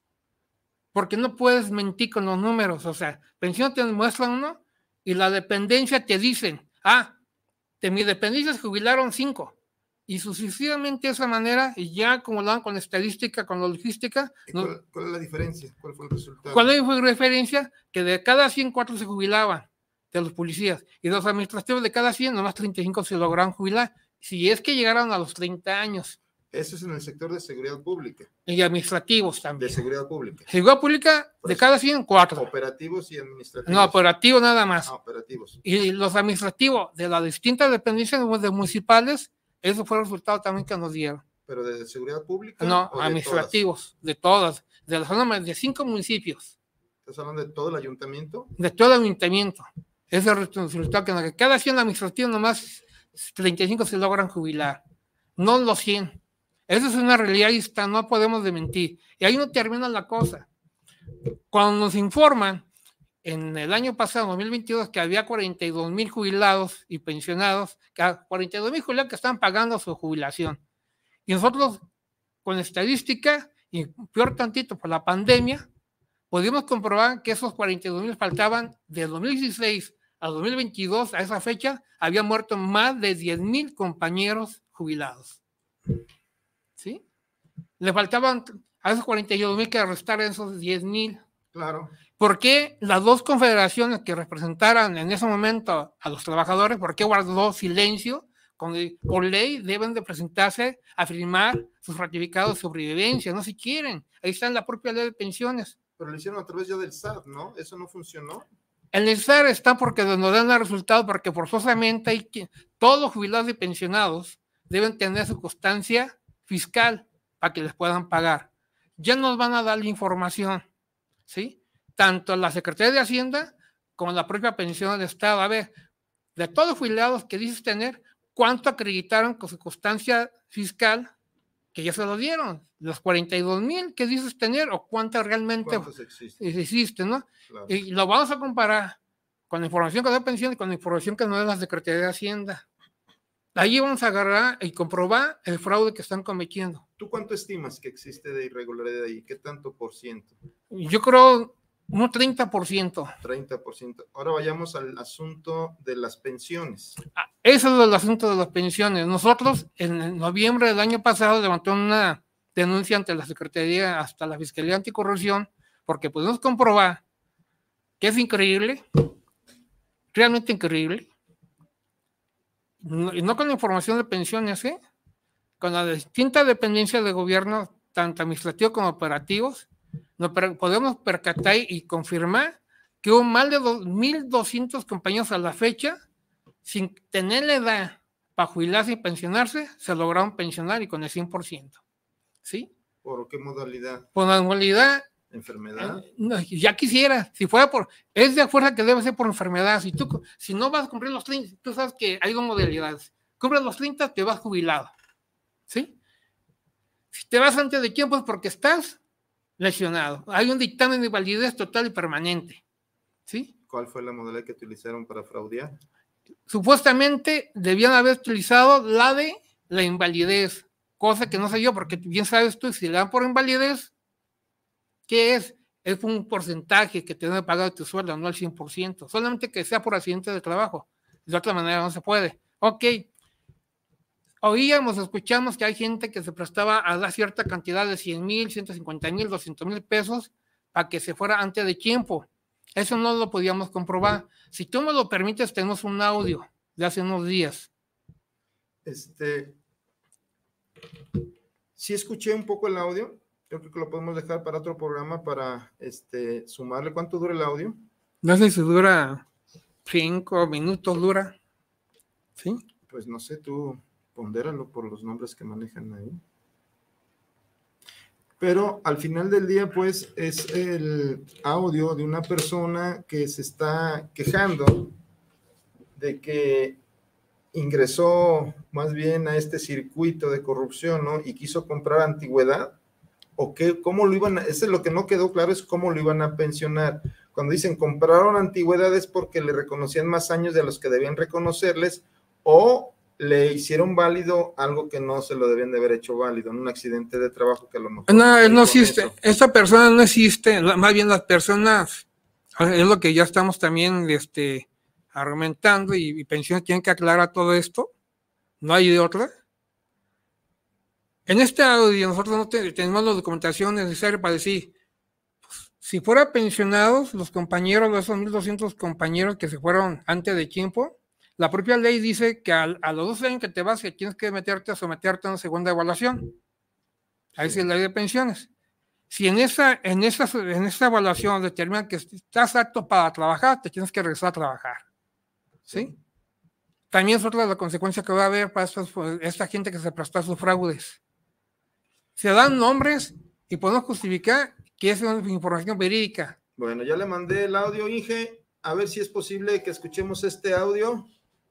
Porque no puedes mentir con los números. O sea, pensión te muestran uno y la dependencia te dicen, de mi dependencia se jubilaron 5. Y sucesivamente de esa manera, y ya como lo dan con estadística, con logística. ¿Cuál es la diferencia? ¿Cuál fue el resultado? ¿Cuál fue la diferencia? Que de cada 100, 4 se jubilaban de los policías. Y de los administrativos de cada 100, nomás 35 se lograron jubilar. Si es que llegaron a los 30 años. Eso es en el sector de seguridad pública. Y administrativos también. De seguridad pública. Seguridad pública, de cada 100, 4. Operativos y administrativos. No, operativos nada más. Operativos. Y los administrativos de las distintas dependencias de municipales, eso fue el resultado también que nos dieron. ¿Pero de seguridad pública? No, administrativos, de todas. De las zonas de 5 municipios. ¿Estás hablando de todo el ayuntamiento? De todo el ayuntamiento. Ese es el resultado que cada 100 administrativos nomás 35 se logran jubilar. No los 100. Esa es una realidad y no podemos mentir. Y ahí no termina la cosa. Cuando nos informan en el año pasado, 2022, que había 42,000 jubilados y pensionados, 42,000 jubilados que estaban pagando su jubilación. Y nosotros, con estadística, y peor tantito por la pandemia, pudimos comprobar que esos 42,000 faltaban de 2016 a 2022, a esa fecha, había muerto más de 10,000 compañeros jubilados. ¿Sí? Le faltaban a esos 42,000 que restar esos 10,000. Claro. ¿Por qué las dos confederaciones que representaran en ese momento a los trabajadores, por qué guardó silencio? Por ley deben de presentarse a firmar sus ratificados de sobrevivencia, no si quieren. Ahí está en la propia ley de pensiones. Pero lo hicieron a través ya del SAT, ¿no? ¿Eso no funcionó? En el SAT está porque nos dan el resultado, porque forzosamente todos los jubilados y pensionados deben tener su constancia fiscal para que les puedan pagar. Ya nos van a dar la información, ¿sí? Tanto la Secretaría de Hacienda como la propia pensión del Estado. A ver, de todos los jubilados que dices tener, ¿cuánto acreditaron con su constancia fiscal que ya se lo dieron? Los 42,000 que dices tener, o cuánto realmente existe, ¿no? Claro. Y lo vamos a comparar con la información que da pensión y con la información que nos da la Secretaría de Hacienda. Ahí vamos a agarrar y comprobar el fraude que están cometiendo. ¿Tú cuánto estimas que existe de irregularidad ahí? ¿Qué tanto por ciento? Yo creo un 30%. 30%. Ahora vayamos al asunto de las pensiones. Eso es el asunto de las pensiones. Nosotros en noviembre del año pasado levantó una denuncia ante la Secretaría, hasta la Fiscalía Anticorrupción, porque podemos comprobar que es increíble, realmente increíble, y no con la información de pensiones, con las distintas dependencias de gobierno, tanto administrativos como operativos, podemos percatar y confirmar que hubo más de 2,200 compañeros a la fecha, sin tener la edad para jubilarse y pensionarse, se lograron pensionar y con el 100%. ¿Sí? ¿Por qué modalidad? Por la modalidad. ¿Enfermedad? Ya quisiera, si fuera es de fuerza que debe ser por enfermedad. Si no vas a cumplir los 30, tú sabes que hay 2 modalidades. Cumples los 30, te vas jubilado. ¿Sí? Si te vas antes de tiempo es porque estás lesionado. Hay un dictamen de invalidez total y permanente. ¿Sí? ¿Cuál fue la modalidad que utilizaron para fraudear? Supuestamente debían haber utilizado la de la invalidez, cosa que no sé yo, porque bien sabes tú, si le dan por invalidez, ¿qué es? Es un porcentaje que te debe pagar de tu sueldo, no el 100%, solamente que sea por accidente de trabajo. De otra manera no se puede. Ok. Escuchamos que hay gente que se prestaba a dar cierta cantidad de 100,000, 150,000, 200,000 pesos para que se fuera antes de tiempo. Eso no lo podíamos comprobar. Si tú me lo permites, tenemos un audio de hace unos días. Sí escuché un poco el audio. Yo creo que lo podemos dejar para otro programa para sumarle. ¿Cuánto dura el audio? No sé si dura 5 minutos, dura. ¿Sí? Pues no sé, tú pondéralo por los nombres que manejan ahí. Pero al final del día, pues, es el audio de una persona que se está quejando de que ingresó más bien a este circuito de corrupción, ¿no? Y quiso comprar antigüedad, o qué, cómo lo iban a, eso es lo que no quedó claro, es cómo lo iban a pensionar. Cuando dicen compraron antigüedades porque le reconocían más años de los que debían reconocerles, o le hicieron válido algo que no se lo debían de haber hecho válido, en un accidente de trabajo que a lo mejor... No, él no existe, esta persona no existe, más bien las personas, es lo que ya estamos también argumentando y pensiones tienen que aclarar todo esto, no hay de otra. En este audio nosotros no tenemos la documentación necesaria para decir, si fuera pensionados los compañeros, esos 1,200 compañeros que se fueron antes de tiempo, la propia ley dice que a los 12 años que te vas, que tienes que someterte a una segunda evaluación. Ahí es la ley de pensiones. Si en esta evaluación determina que estás apto para trabajar, te tienes que regresar a trabajar. ¿Sí? También es otra de las consecuencias que va a haber para esta gente que se prestó a sus fraudes. Se dan nombres y podemos justificar que es una información verídica. Bueno, ya le mandé el audio, Inge, a ver si es posible que escuchemos este audio.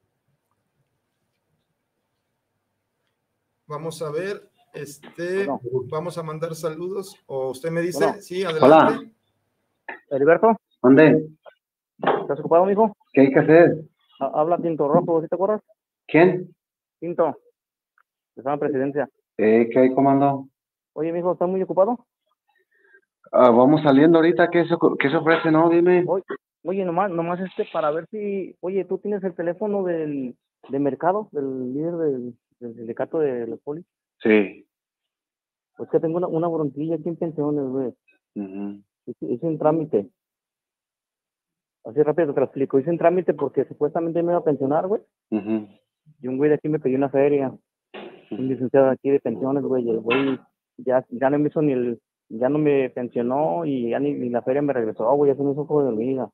Vamos a ver, vamos a mandar saludos, o usted me dice, bueno. Sí, adelante. Hola. Heriberto. ¿Dónde? ¿Estás ocupado, mijo? ¿Qué hay que hacer? Habla Tinto Rojo, ¿sí te acuerdas? ¿Quién? Tinto, de Sama Presidencia. ¿Qué hay, comando? Oye, mijo, ¿estás muy ocupado? Vamos saliendo ahorita, ¿qué se ofrece, no? Dime. Oye, nomás para ver si, oye, ¿tú tienes el teléfono de Mercado, del líder del sindicato de los polis? Sí. Pues que tengo una bronquilla aquí en pensiones, güey. Hice un trámite. Así rápido te lo explico. Hice un trámite porque supuestamente me iba a pensionar, güey. Y un güey de aquí me pidió una feria. Un licenciado aquí de pensiones, güey. Y el güey ya no me hizo ya no me pensionó y ya ni la feria me regresó, güey. Ya se me hizo como de hormiga.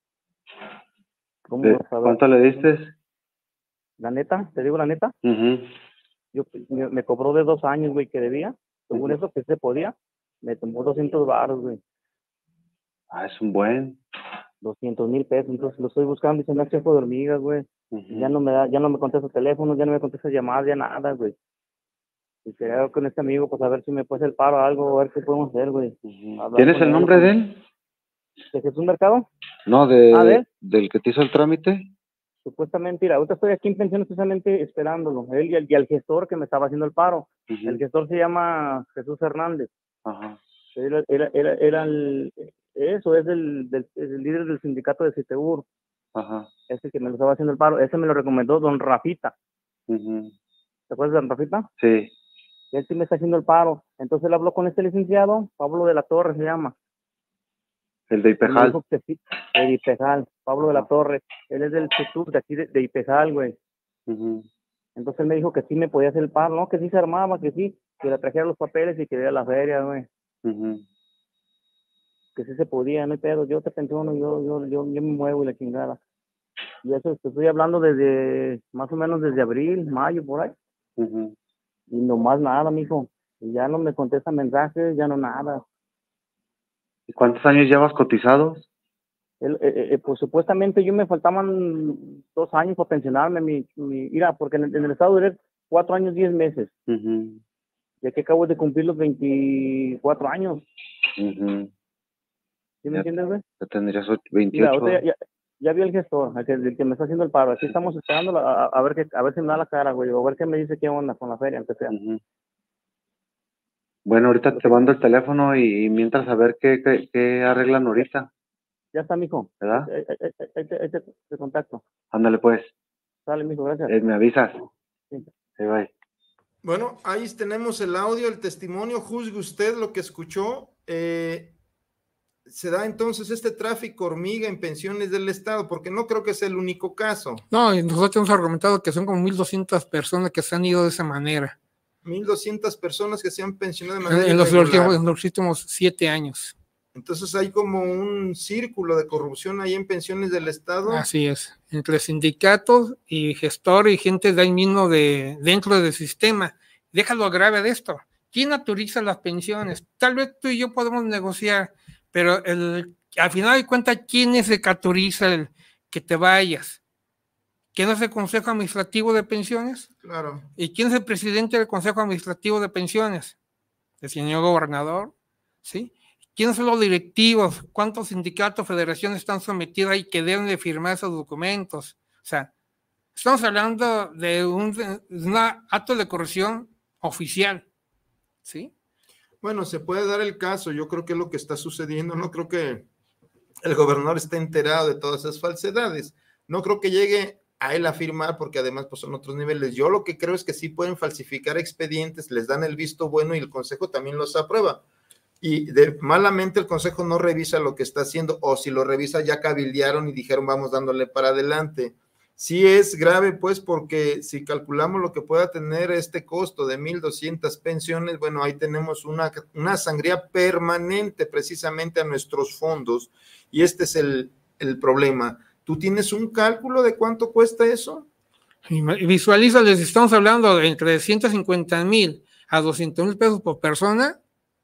¿Cuánto le diste? La neta, te digo la neta. Me cobró de 2 años, güey, que debía. Según eso que se podía, me tomó 200 baros, güey. Es un buen. 200,000 pesos, entonces lo estoy buscando y se me hace de hormigas, güey. Ya no me contesta el teléfono, ya no me contesta llamadas, ya nada, güey. Y quería hablar con este amigo, pues a ver si me puede hacer el paro o algo, a ver qué podemos hacer, güey. ¿Tienes el nombre de él? ¿De Jesús Mercado? No, del que te hizo el trámite. Supuestamente, mira, ahorita estoy aquí en pensión precisamente esperándolo, él y al gestor que me estaba haciendo el paro. El gestor se llama Jesús Hernández. Era el líder del sindicato de CITEUR. Ese que me lo estaba haciendo el paro, ese me lo recomendó don Rafita. ¿Te acuerdas de don Rafita? Sí. Él sí me está haciendo el paro. Entonces él habló con este licenciado, Pablo de la Torre se llama. El de Ipejal. Sí, el de Ipejal, Pablo de la Torre. Él es del CITUR de aquí de Ipejal, güey. Entonces él me dijo que sí me podía hacer el paro, ¿no? Que sí se armaba, que sí, que le trajera los papeles y que diera la feria, güey. Que sí se podía, no hay pedo, yo te pensiono, yo me muevo y la chingada. Y eso te estoy hablando desde, más o menos desde abril, mayo, por ahí. Y nomás nada, mijo. Y ya no me contesta mensajes, ya no nada. ¿Y cuántos años llevas cotizados? Pues supuestamente yo me faltaban 2 años para pensionarme, mira, porque en el estado duré 4 años, 10 meses. Ya que acabo de cumplir los 24 años. ¿Sí me entiendes, güey? Ya tendrías 28. Mira, ya vi al gestor, el que me está haciendo el paro. Aquí estamos esperando a ver si me da la cara, güey, o a ver qué me dice qué onda con la feria, aunque sea. Bueno, ahorita te mando el teléfono y mientras a ver qué arreglan ahorita. Ya está, mijo. ¿Verdad? Ahí te contacto. Ándale, pues. Dale, mijo, gracias. Me avisas. Sí. Bye. Bueno, ahí tenemos el audio, el testimonio. Juzgue usted lo que escuchó. Se da entonces este tráfico hormiga en pensiones del Estado, porque no creo que sea el único caso. No, y nosotros hemos argumentado que son como 1,200 personas que se han ido de esa manera. 1,200 personas que se han pensionado de manera en los irregular. últimos 7 años. Entonces hay como un círculo de corrupción ahí en pensiones del Estado. Así es, entre sindicatos y gestores y gente de ahí mismo dentro del sistema. Déjalo grave de esto. ¿Quién autoriza las pensiones? Tal vez tú y yo podemos negociar, pero al final de cuentas, ¿quién es el que autoriza el que te vayas? ¿Quién es el Consejo Administrativo de Pensiones? Claro. ¿Y quién es el presidente del Consejo Administrativo de Pensiones? El señor gobernador, ¿sí? ¿Quiénes son los directivos? ¿Cuántos sindicatos, federaciones están sometidos ahí que deben de firmar esos documentos? O sea, estamos hablando de un acto de corrupción oficial, ¿sí? Bueno, se puede dar el caso, yo creo que es lo que está sucediendo, no creo que el gobernador esté enterado de todas esas falsedades, no creo que llegue a él a firmar, porque además pues son otros niveles. Yo lo que creo es que sí pueden falsificar expedientes, les dan el visto bueno y el consejo también los aprueba. Y malamente el consejo no revisa lo que está haciendo, o si lo revisa ya cabildearon y dijeron vamos dándole para adelante. Sí es grave, pues, porque si calculamos lo que pueda tener este costo de 1,200 pensiones, bueno, ahí tenemos una sangría permanente precisamente a nuestros fondos, y este es el problema. ¿Tú tienes un cálculo de cuánto cuesta eso? Visualízales, estamos hablando de entre 150,000 a 200,000 pesos por persona.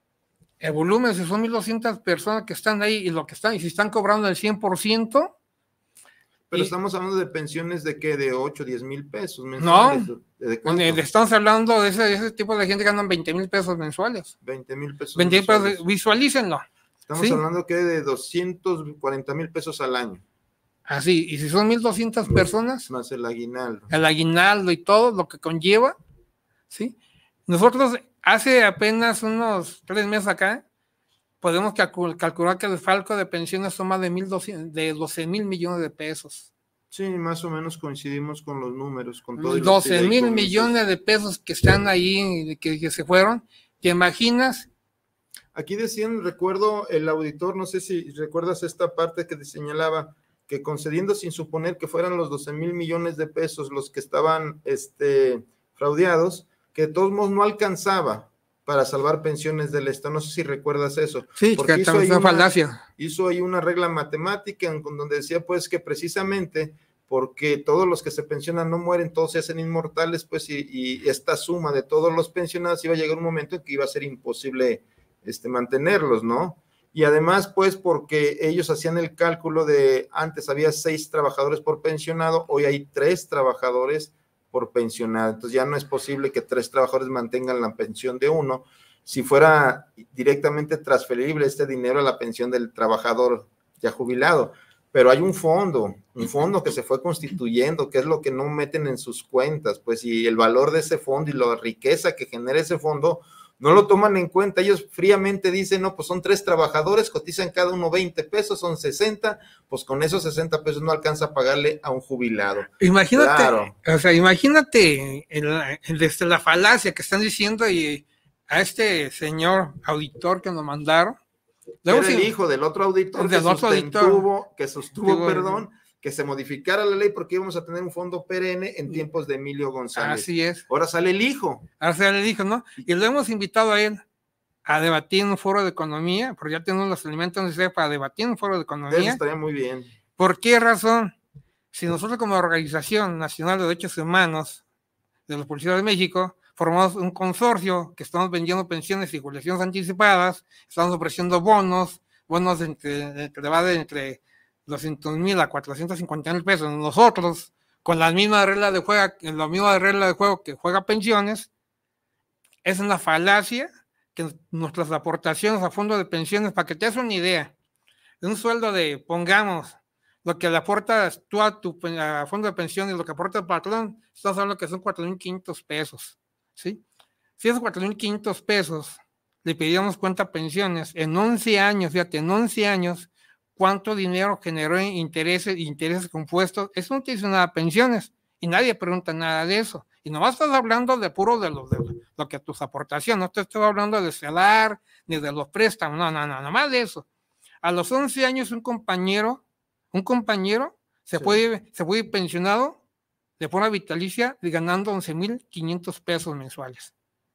El volumen, si son 1,200 personas que están ahí y y si están cobrando el 100%. Pero estamos hablando de pensiones de ¿qué? De 8, 10 mil pesos mensuales. No, estamos hablando de ese tipo de gente que ganan 20,000 pesos mensuales. 20,000 pesos 20,000 pesos, visualícenlo. Estamos hablando que de 240,000 pesos al año. Así, y si son 1,200 personas. Más el aguinaldo. El aguinaldo y todo lo que conlleva, ¿sí? Nosotros hace apenas unos 3 meses acá, podemos calcular que el falco de pensiones son más de 12,000 millones de pesos. Sí, más o menos coincidimos con los números. Con todo 12,000 millones de pesos que están ahí, que se fueron. ¿Te imaginas? Aquí decían, recuerdo el auditor, no sé si recuerdas esta parte que te señalaba, que concediendo sin suponer que fueran los 12,000 millones de pesos los que estaban fraudeados, que de todos modos no alcanzaba para salvar pensiones del Estado. No sé si recuerdas eso. Sí, porque hizo una falacia. Hizo ahí una regla matemática donde decía pues que precisamente porque todos los que se pensionan no mueren, todos se hacen inmortales, pues y esta suma de todos los pensionados iba a llegar un momento en que iba a ser imposible mantenerlos, ¿no? Y además, pues, porque ellos hacían el cálculo de, antes había 6 trabajadores por pensionado, hoy hay 3 trabajadores por pensionado, entonces ya no es posible que 3 trabajadores mantengan la pensión de uno, si fuera directamente transferible este dinero a la pensión del trabajador ya jubilado, pero hay un fondo que se fue constituyendo, que es lo que no meten en sus cuentas, pues, y el valor de ese fondo y la riqueza que genera ese fondo, no lo toman en cuenta. Ellos fríamente dicen, no, pues son 3 trabajadores, cotizan cada uno 20 pesos, son 60, pues con esos 60 pesos no alcanza a pagarle a un jubilado. Imagínate, claro. O sea, imagínate desde la falacia que están diciendo y a este señor auditor que nos mandaron. Era el hijo del otro auditor que sostuvo, que se modificara la ley porque íbamos a tener un fondo perenne en tiempos de Emilio González. Así es. Ahora sale el hijo. ¿No? Y lo hemos invitado a él a debatir en un foro de economía, porque ya tenemos los elementos necesarios para debatir en un foro de economía. Eso estaría muy bien. ¿Por qué razón? Si nosotros como Organización Nacional de Derechos Humanos de los Policías de México formamos un consorcio que estamos vendiendo pensiones y jubilaciones anticipadas, estamos ofreciendo bonos entre 200,000 a 450,000 pesos. Nosotros, con la misma regla de juego que juega pensiones, es una falacia que nuestras aportaciones a fondo de pensiones, para que te hagas una idea, de un sueldo de, pongamos, lo que le aportas tú a fondo de pensiones, lo que aporta el patrón, estamos hablando que son 4,500 pesos, ¿sí? Si esos 4,500 pesos le pedíamos cuenta pensiones en 11 años, fíjate, en 11 años, ¿cuánto dinero generó en intereses compuestos? Eso no te dice nada de pensiones y nadie pregunta nada de eso. Y nomás estás hablando de puro de lo que tus aportaciones, no te estoy hablando de celar ni de los préstamos, no, nomás de eso. A los 11 años un compañero se puede ir pensionado de forma vitalicia ganando 11,500 pesos mensuales.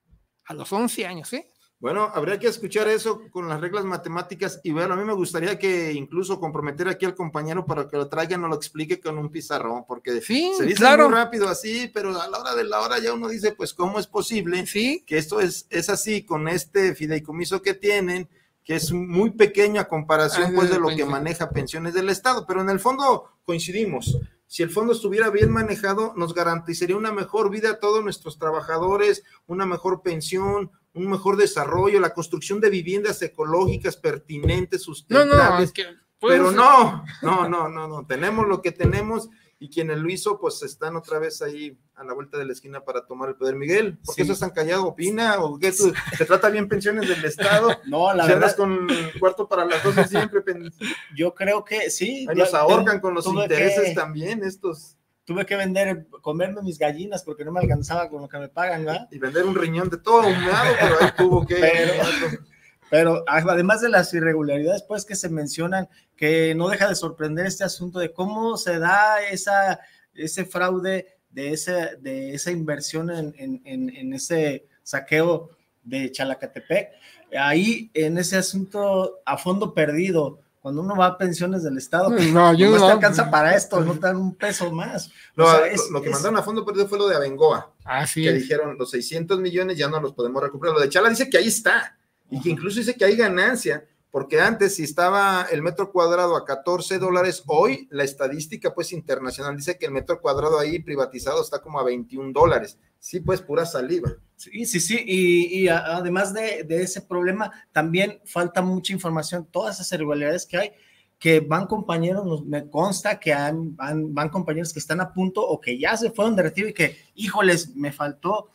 A los 11 años, ¿eh? Bueno, habría que escuchar eso con las reglas matemáticas y bueno, a mí me gustaría que incluso comprometer aquí al compañero para que lo traiga y nos lo explique con un pizarrón, porque sí, se dice claro, muy rápido así, pero a la hora de la hora ya uno dice, pues, ¿cómo es posible que esto es así con este fideicomiso que tienen, que es muy pequeño a comparación pues de lo que maneja pensiones del Estado? Pero en el fondo coincidimos. Si el fondo estuviera bien manejado, nos garantizaría una mejor vida a todos nuestros trabajadores, una mejor pensión, un mejor desarrollo, la construcción de viviendas ecológicas pertinentes, sustentables. Pero no, tenemos lo que tenemos y quienes lo hizo, pues están otra vez ahí a la vuelta de la esquina para tomar el poder. Miguel, ¿por qué estás tan callado? ¿Opina? ¿O qué? ¿Te trata bien pensiones del Estado? No, la verdad. Con el cuarto para las 12 siempre. Yo creo que sí. Ahí nos ahorcan con los intereses también estos. Tuve que comerme mis gallinas porque no me alcanzaba con lo que me pagan, ¿verdad? Y vender un riñón de todo humeado, pero ahí tuvo que... Pero además de las irregularidades, pues, que se mencionan, que no deja de sorprender este asunto de cómo se da ese fraude de esa inversión en ese saqueo de Chalacatepec. Ahí, en ese asunto, a fondo perdido, cuando uno va a pensiones del Estado, no te alcanza para esto, no te dan un peso más. Lo que mandaron a fondo perdido fue lo de Abengoa, que dijeron, los 600 millones ya no los podemos recuperar. Lo de Chala dice que ahí está, y que incluso dice que hay ganancia, porque antes si estaba el metro cuadrado a $14, hoy la estadística pues internacional dice que el metro cuadrado ahí privatizado está como a $21. Sí, pues pura saliva. Sí, y además de ese problema, también falta mucha información, todas esas irregularidades que hay, que van compañeros, me consta que van compañeros que están a punto o que ya se fueron de retiro y que, híjoles, me faltó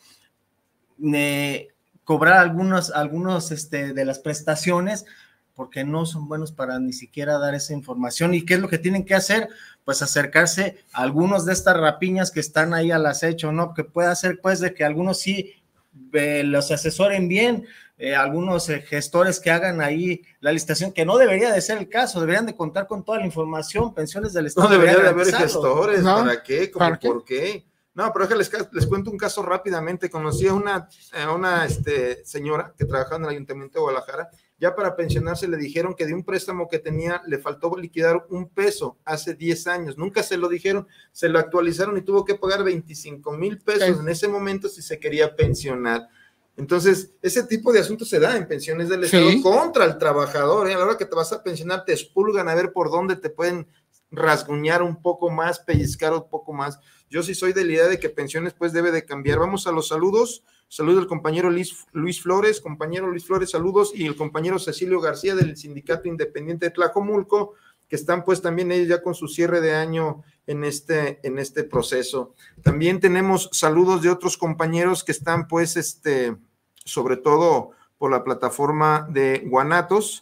cobrar algunos de las prestaciones, porque no son buenos para ni siquiera dar esa información. ¿Y qué es lo que tienen que hacer? Pues acercarse a algunos de estas rapiñas que están ahí al acecho, ¿no? Que puede hacer, pues, de que algunos sí los asesoren bien, algunos gestores que hagan ahí la licitación, que no debería de ser el caso, deberían de contar con toda la información, pensiones del Estado. No debería de haber gestores, ¿no? ¿Para qué? ¿Por qué? No, pero les cuento un caso rápidamente. Conocí a una señora que trabajaba en el Ayuntamiento de Guadalajara. Ya para pensionarse le dijeron que de un préstamo que tenía le faltó liquidar $1 hace 10 años. Nunca se lo dijeron, se lo actualizaron y tuvo que pagar 25,000 pesos en ese momento si se quería pensionar. Entonces, ese tipo de asuntos se da en pensiones del Estado contra el trabajador. A la hora que te vas a pensionar, te expulgan a ver por dónde te pueden rasguñar un poco más, pellizcar un poco más. Yo sí soy de la idea de que pensiones pues debe de cambiar. Vamos a los saludos. Saludos al compañero Luis Flores, saludos, y el compañero Cecilio García del Sindicato Independiente de Tlajomulco, que están pues también ellos ya con su cierre de año en este proceso. También tenemos saludos de otros compañeros que están pues sobre todo por la plataforma de Guanatos.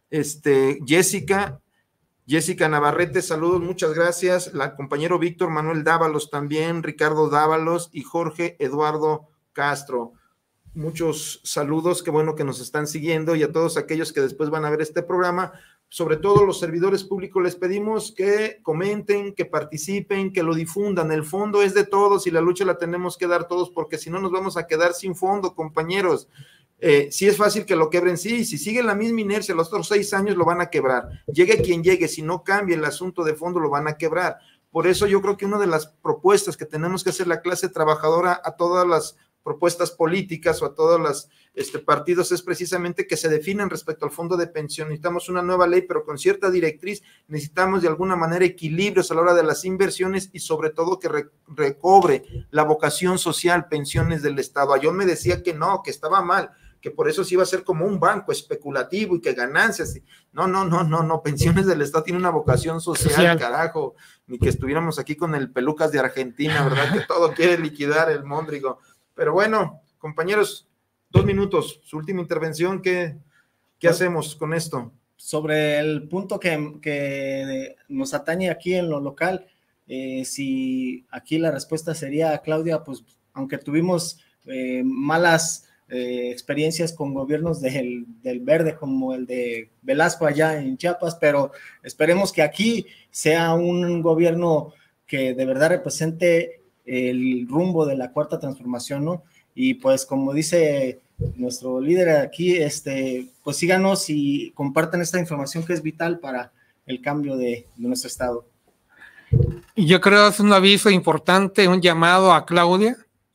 Jessica Navarrete, saludos, muchas gracias. El compañero Víctor Manuel Dávalos también, Ricardo Dávalos y Jorge Eduardo Castro. Muchos saludos, qué bueno que nos están siguiendo, y a todos aquellos que después van a ver este programa, sobre todo los servidores públicos, les pedimos que comenten, que participen, que lo difundan. El fondo es de todos y la lucha la tenemos que dar todos, porque si no nos vamos a quedar sin fondo, compañeros. Sí es fácil que lo quebren, sí, si sigue la misma inercia, los otros 6 años lo van a quebrar, llegue quien llegue, si no cambia el asunto de fondo lo van a quebrar. Por eso yo creo que una de las propuestas que tenemos que hacer la clase trabajadora a todas las propuestas políticas o a todos los partidos es precisamente que se definan respecto al fondo de pensión. Necesitamos una nueva ley, pero con cierta directriz. Necesitamos de alguna manera equilibrios a la hora de las inversiones y sobre todo que recobre la vocación social, pensiones del Estado. Yo me decía que no, que estaba mal, que por eso se iba a ser como un banco especulativo y que ganancias. No, pensiones del Estado tiene una vocación social, carajo, ni que estuviéramos aquí con el Pelucas de Argentina, ¿verdad? Que todo quiere liquidar el Móndrigo. Pero bueno, compañeros, 2 minutos, su última intervención, ¿qué hacemos con esto? Sobre el punto que nos atañe aquí en lo local, si aquí la respuesta sería, Claudia, pues aunque tuvimos malas experiencias con gobiernos del Verde como el de Velasco allá en Chiapas, pero esperemos que aquí sea un gobierno que de verdad represente el rumbo de la cuarta transformación, ¿no? Y pues como dice nuestro líder aquí, pues síganos y compartan esta información que es vital para el cambio de nuestro estado. Yo creo que es un aviso importante, un llamado a Claudia,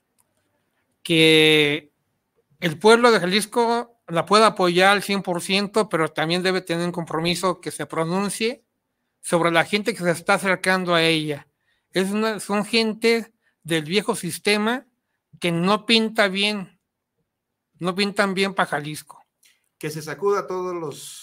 que el pueblo de Jalisco la puede apoyar al 100%, pero también debe tener un compromiso que se pronuncie sobre la gente que se está acercando a ella. Son gente del viejo sistema que no pinta bien, no pintan bien para Jalisco. Que se sacuda a todos los...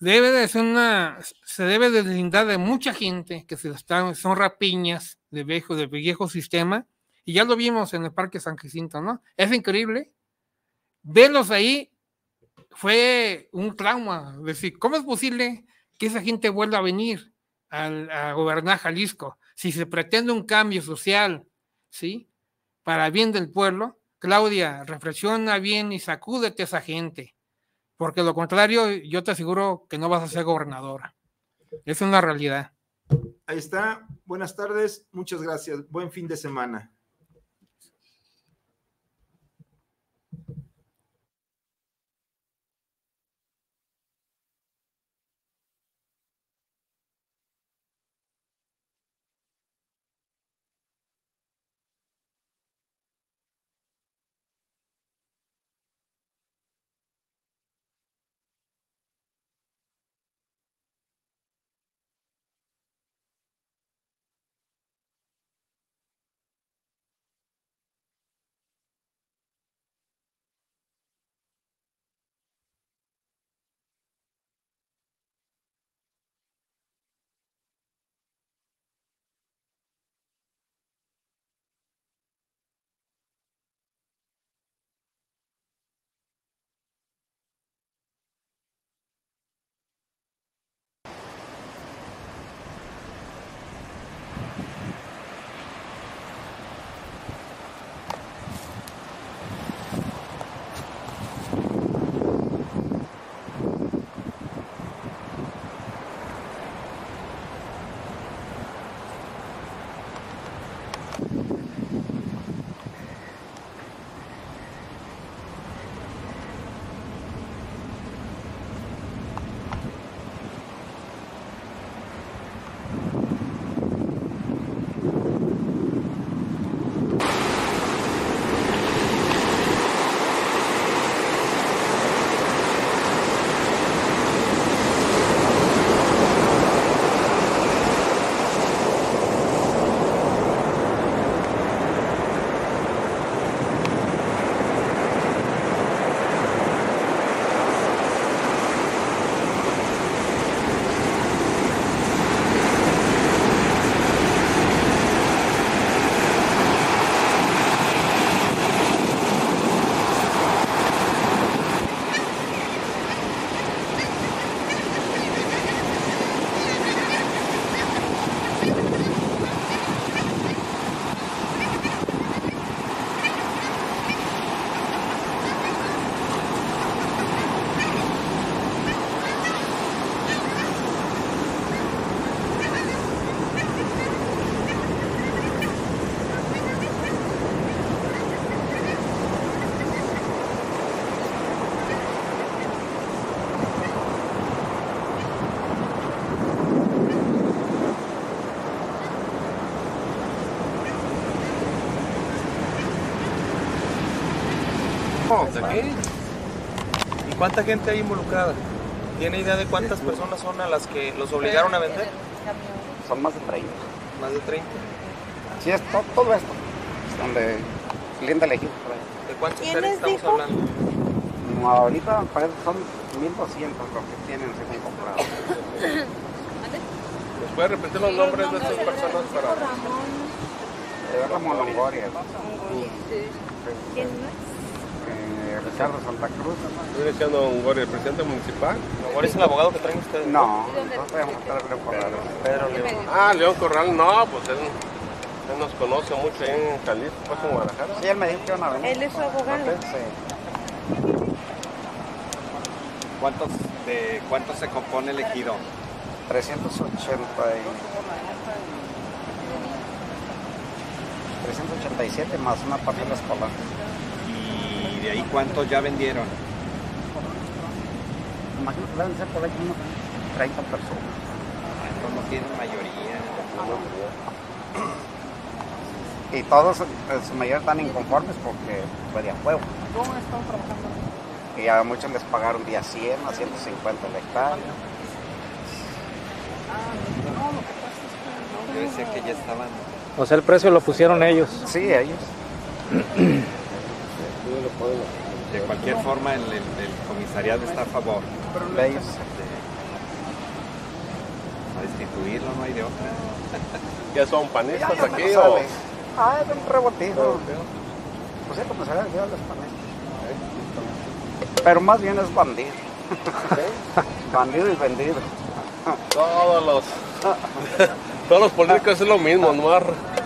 Se debe deslindar de mucha gente que son rapiñas del viejo sistema, y ya lo vimos en el Parque San Jacinto, ¿no? Es increíble. Verlos ahí fue un trauma. Decir, ¿cómo es posible que esa gente vuelva a venir a gobernar Jalisco? Si se pretende un cambio social, ¿sí?, para bien del pueblo, Claudia, reflexiona bien y sacúdete a esa gente, porque lo contrario, yo te aseguro que no vas a ser gobernadora. Es una realidad. Ahí está. Buenas tardes. Muchas gracias. Buen fin de semana. ¿De aquí? ¿Y cuánta gente hay involucrada? ¿Tiene idea de cuántas personas son a las que los obligaron a vender? Son más de 30. ¿Más de 30? Sí, es todo esto. Es donde linda elegir por ahí. ¿De cuántos hectáreas estamos hablando? No, ahorita parece que son 1,200 los que tienen recién comprado. ¿Nos puede repetir los nombres de estas personas para...? Ramón Longoria. ¿Quién más? Ricardo Santa Cruz. ¿Viene siendo Longoria, el presidente municipal? ¿Longoria es el abogado que traen ustedes? No, nosotros vamos a estar León Corral. Pedro León. Ah, León Corral, no, pues él nos conoce mucho ahí en Jalisco, pues en Guadalajara. Sí, él me dijo que iban a venir. Él es su abogado. Sí. ¿De cuántos se compone el ejido? 387 más una parcela escolar. ¿Y ¿De ahí cuántos ya vendieron? Imagino que deben ser por ahí unos 30 personas. Estos no tienen mayoría. Y todos en su mayoría están inconformes porque fue de a fuego. ¿Cómo están trabajando? Y a muchos les pagaron día 100 a 150 el hectárea. No, lo que pasa es que Yo decía que ya estaban. O sea, el precio lo pusieron ellos. Sí, ellos. De cualquier forma, el comisariado está a favor de ellos. A destituirlo, no hay de otra. ¿Ya son panistas Ya aquí no o...? es un revoltijo. Pues sí, como se ve, ya los panistas. Pero más bien es bandido. Bandido y vendido. Todos los políticos es lo mismo, no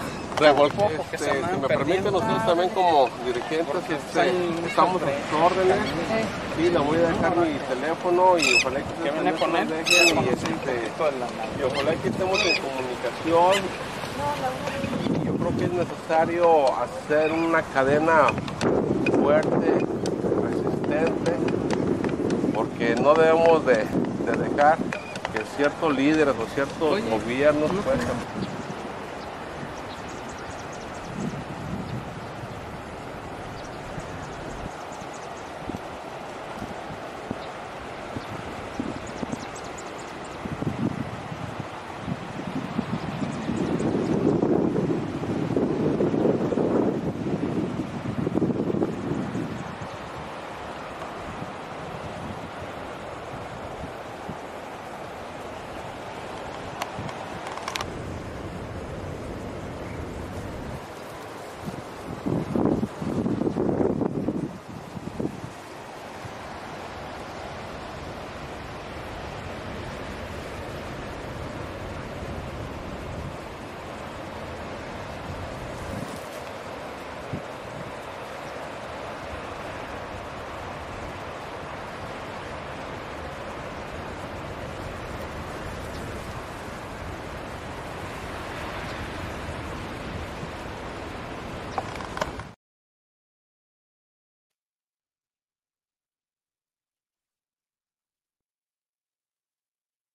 si me permiten ustedes también como dirigentes, estamos a sus órdenes. Sí, le voy a dejar mi teléfono y ojalá que viene con él y ojalá que estemos en comunicación. Yo creo que es necesario hacer una cadena fuerte, resistente, porque no debemos de dejar que ciertos líderes o ciertos gobiernos puedan